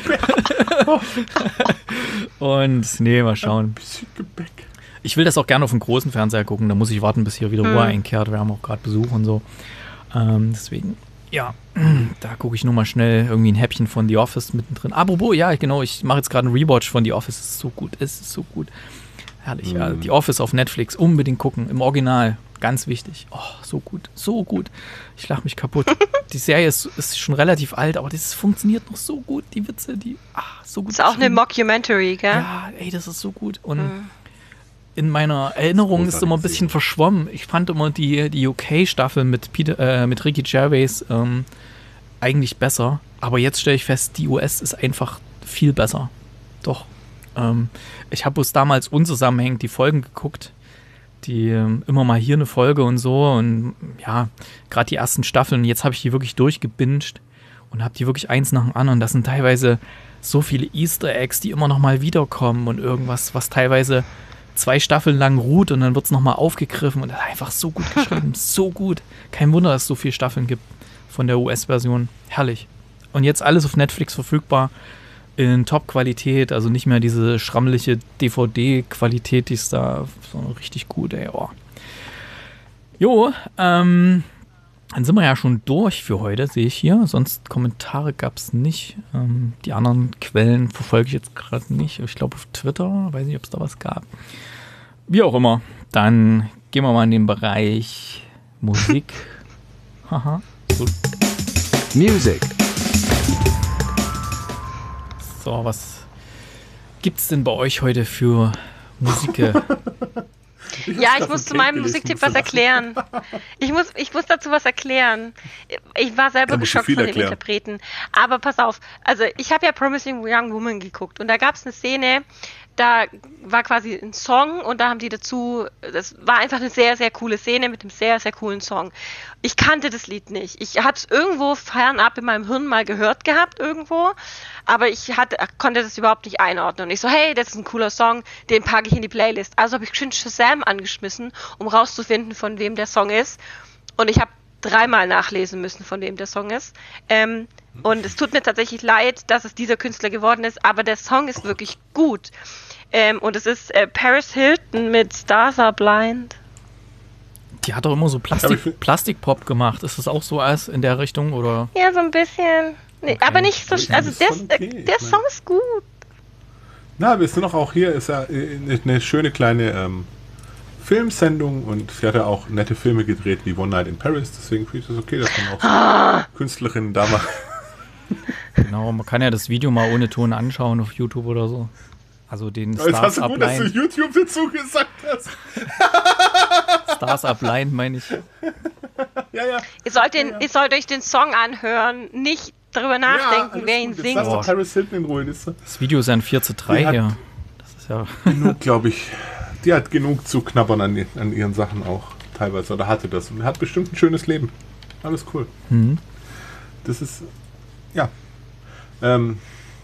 Und nee, mal schauen. Bisschen Gebäck. Ich will das auch gerne auf dem großen Fernseher gucken, da muss ich warten, bis hier wieder Ruhe Hm. einkehrt. Wir haben auch gerade Besuch und so. Ähm, deswegen. Ja, da gucke ich nur mal schnell irgendwie ein Häppchen von The Office mittendrin. Apropos, ja, genau, ich mache jetzt gerade einen Rewatch von The Office. Es ist so gut, es ist so gut. Herrlich, mm. ja. The Office auf Netflix, unbedingt gucken, im Original, ganz wichtig. Oh, so gut, so gut. Ich lache mich kaputt. Die Serie ist, ist schon relativ alt, aber das funktioniert noch so gut, die Witze, die, ach, so gut. Ist auch eine Mockumentary, gell? Ja, ey, das ist so gut. Und mm. in meiner Erinnerung ist es immer ein bisschen verschwommen. Ich fand immer die, die U K-Staffel mit, Peter, äh, mit Ricky Gervais ähm, eigentlich besser. Aber jetzt stelle ich fest, die U S ist einfach viel besser. Doch. Ähm, ich habe bloß damals unzusammenhängend die Folgen geguckt. Die ähm, immer mal hier eine Folge und so. Und ja, gerade die ersten Staffeln. Jetzt habe ich die wirklich durchgebinged und habe die wirklich eins nach dem anderen. Das sind teilweise so viele Easter Eggs, die immer noch mal wiederkommen und irgendwas, was teilweise zwei Staffeln lang ruht und dann wird es nochmal aufgegriffen und einfach so gut geschrieben, so gut. Kein Wunder, dass es so viele Staffeln gibt von der U S-Version. Herrlich. Und jetzt alles auf Netflix verfügbar in Top-Qualität, also nicht mehr diese schrammelige D V D-Qualität, die ist da so richtig gut, ey. Oh. Jo, ähm, dann sind wir ja schon durch für heute, sehe ich hier. Sonst Kommentare gab es nicht. Ähm, die anderen Quellen verfolge ich jetzt gerade nicht. Ich glaube auf Twitter, weiß nicht, ob es da was gab. Wie auch immer. Dann gehen wir mal in den Bereich Musik. Haha. So. Music. So, was gibt's denn bei euch heute für Musik? Ich ja, ich muss zu meinem Musiktipp was erklären. Ich muss, ich muss dazu was erklären. Ich war selber geschockt von den Interpreten. Aber pass auf, also ich habe ja Promising Young Woman geguckt und da gab es eine Szene, da war quasi ein Song und da haben die dazu, das war einfach eine sehr, sehr coole Szene mit einem sehr, sehr coolen Song. Ich kannte das Lied nicht. Ich hatte es irgendwo fernab in meinem Hirn mal gehört gehabt irgendwo, aber ich hatte, konnte das überhaupt nicht einordnen. Und ich so, hey, das ist ein cooler Song, den packe ich in die Playlist. Also habe ich schön Shazam angeschmissen, um rauszufinden, von wem der Song ist. Und ich habe dreimal nachlesen müssen, von wem der Song ist. Ähm, und es tut mir tatsächlich leid, dass es dieser Künstler geworden ist, aber der Song ist wirklich gut. Ähm, und es ist äh, Paris Hilton mit Stars Are Blind. Die hat doch immer so Plastik, Plastikpop gemacht. Ist das auch so als in der Richtung, oder? Ja, so ein bisschen. Nee, okay. Aber nicht so. Also der, okay, der Song ist gut. Na, wir sind doch auch hier, ist ja eine schöne kleine ähm, Filmsendung und sie hat ja auch nette Filme gedreht wie One Night in Paris, deswegen finde ich das okay, dass man auch ah. Künstlerinnen da macht. Genau, man kann ja das Video mal ohne Ton anschauen auf YouTube oder so. Also den Stars Up Blind. Jetzt hast du gut, dass du YouTube dazu gesagt hast. Stars Up Blind, meine ich. Ja, ja. Ihr sollt, den, ja, ja. ihr sollt euch den Song anhören, nicht darüber nachdenken, ja, wer ihn singt. Oh. Paris Hilton in Ruhe, das das Video ist ja ein vier zu drei hier. Das ist ja genug, glaube ich. Die hat genug zu knabbern an, an ihren Sachen auch teilweise. Oder hatte das. Und hat bestimmt ein schönes Leben. Alles cool. Mhm. Das ist, ja. Ähm,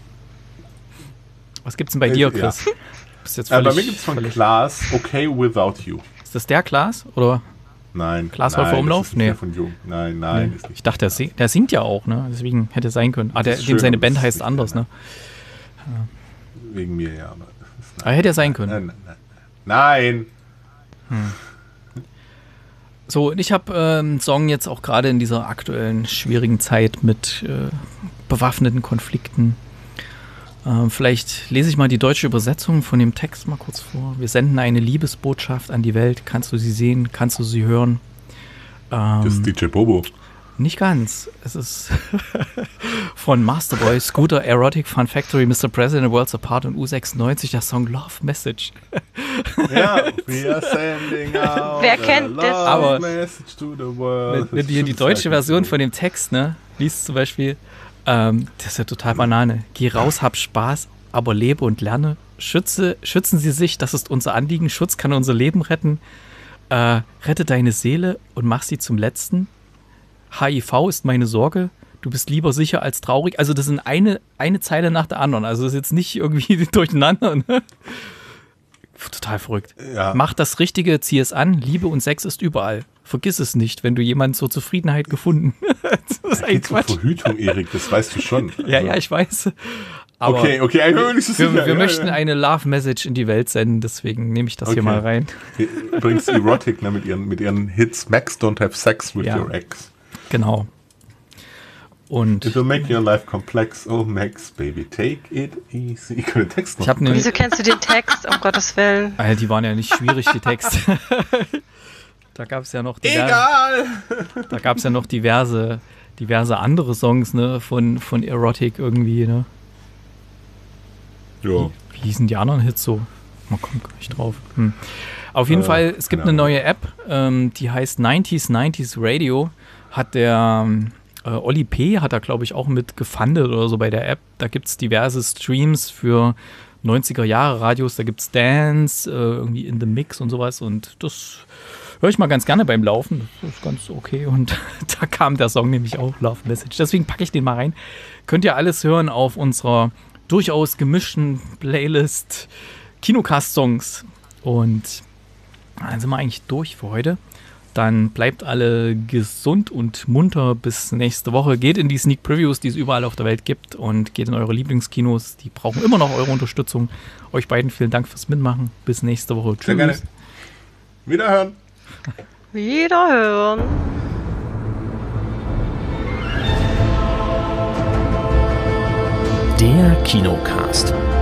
Was gibt's denn bei äh, dir, Chris? Ja. Bist jetzt äh, bei mir gibt es von Klaas Okay Without You. Ist das der Klaas? Oder? Nein. Klaas Häufer Umlauf? Nee. Von Jung. Nein, nein. Nee. Ist nicht ich dachte, der, sing, der singt ja auch, ne? Deswegen hätte es sein können. Ah, der, dem seine Band heißt anders, ne? Wegen mir, ja. Aber, aber hätte er sein können. Nein, nein, nein. Nein. Hm. So, und ich habe äh, einen Song jetzt auch gerade in dieser aktuellen schwierigen Zeit mit äh, bewaffneten Konflikten. Äh, vielleicht lese ich mal die deutsche Übersetzung von dem Text mal kurz vor. Wir senden eine Liebesbotschaft an die Welt. Kannst du sie sehen? Kannst du sie hören? Ähm, das ist D J Bobo. Nicht ganz. Es ist von Masterboy, Scooter, Erotic, Fun Factory, Mister President, Worlds Apart und U sechsundneunzig, der Song Love Message. Ja, we are sending out Wer kennt das? Aber message to the world. Wenn du hier die deutsche Version von dem Text, ne, liest zum Beispiel, ähm, das ist ja total Banane. Geh raus, hab Spaß, aber lebe und lerne. Schütze, schützen Sie sich, das ist unser Anliegen. Schutz kann unser Leben retten. Äh, rette deine Seele und mach sie zum Letzten. H I V ist meine Sorge, du bist lieber sicher als traurig. Also das sind eine, eine Zeile nach der anderen. Also das ist jetzt nicht irgendwie durcheinander. Ne? Total verrückt. Ja. Mach das Richtige, zieh es an. Liebe und Sex ist überall. Vergiss es nicht, wenn du jemanden zur Zufriedenheit gefunden hast. Das ist ein Quatsch. Um Verhütung, Erik, das weißt du schon. Also. Ja, ja, ich weiß. Aber okay, okay, ich bin nicht so sicher. Wir, wir ja, möchten ja. eine Love-Message in die Welt senden, deswegen nehme ich das okay. hier mal rein. Übrigens Erotic, ne, mit ihren, mit ihren Hits Max Don't Have Sex with ja. Your Ex. Genau. Und It will make your life complex. Oh, Max, baby, take it easy. Ich kann den Text noch. ich habe ne, Wieso kennst du den Text? Um Gottes Willen. Alter, die waren ja nicht schwierig, die Texte. Da gab es ja noch diverse, Egal! da gab's ja noch diverse, diverse andere Songs, ne, von, von Erotic irgendwie, ne? Ja. Wie hießen die anderen Hits so? Man kommt gar nicht drauf. Hm. Auf jeden Äh, Fall, es gibt keine eine neue App, ähm, die heißt neunziger neunziger Radio. Hat der äh, Oli P. hat da, glaube ich, auch mit gefundet oder so bei der App. Da gibt es diverse Streams für neunziger Jahre Radios. Da gibt es Dance, äh, irgendwie in the Mix und sowas. Und das höre ich mal ganz gerne beim Laufen. Das ist ganz okay. Und da kam der Song nämlich auch, Love Message. Deswegen packe ich den mal rein. Könnt ihr alles hören auf unserer durchaus gemischten Playlist Kinocast-Songs. Und dann sind wir eigentlich durch für heute. Dann bleibt alle gesund und munter bis nächste Woche. Geht in die Sneak Previews, die es überall auf der Welt gibt, und geht in eure Lieblingskinos. Die brauchen immer noch eure Unterstützung. Euch beiden vielen Dank fürs Mitmachen. Bis nächste Woche. Sehr gerne. Wiederhören. Wiederhören. Der Kinocast.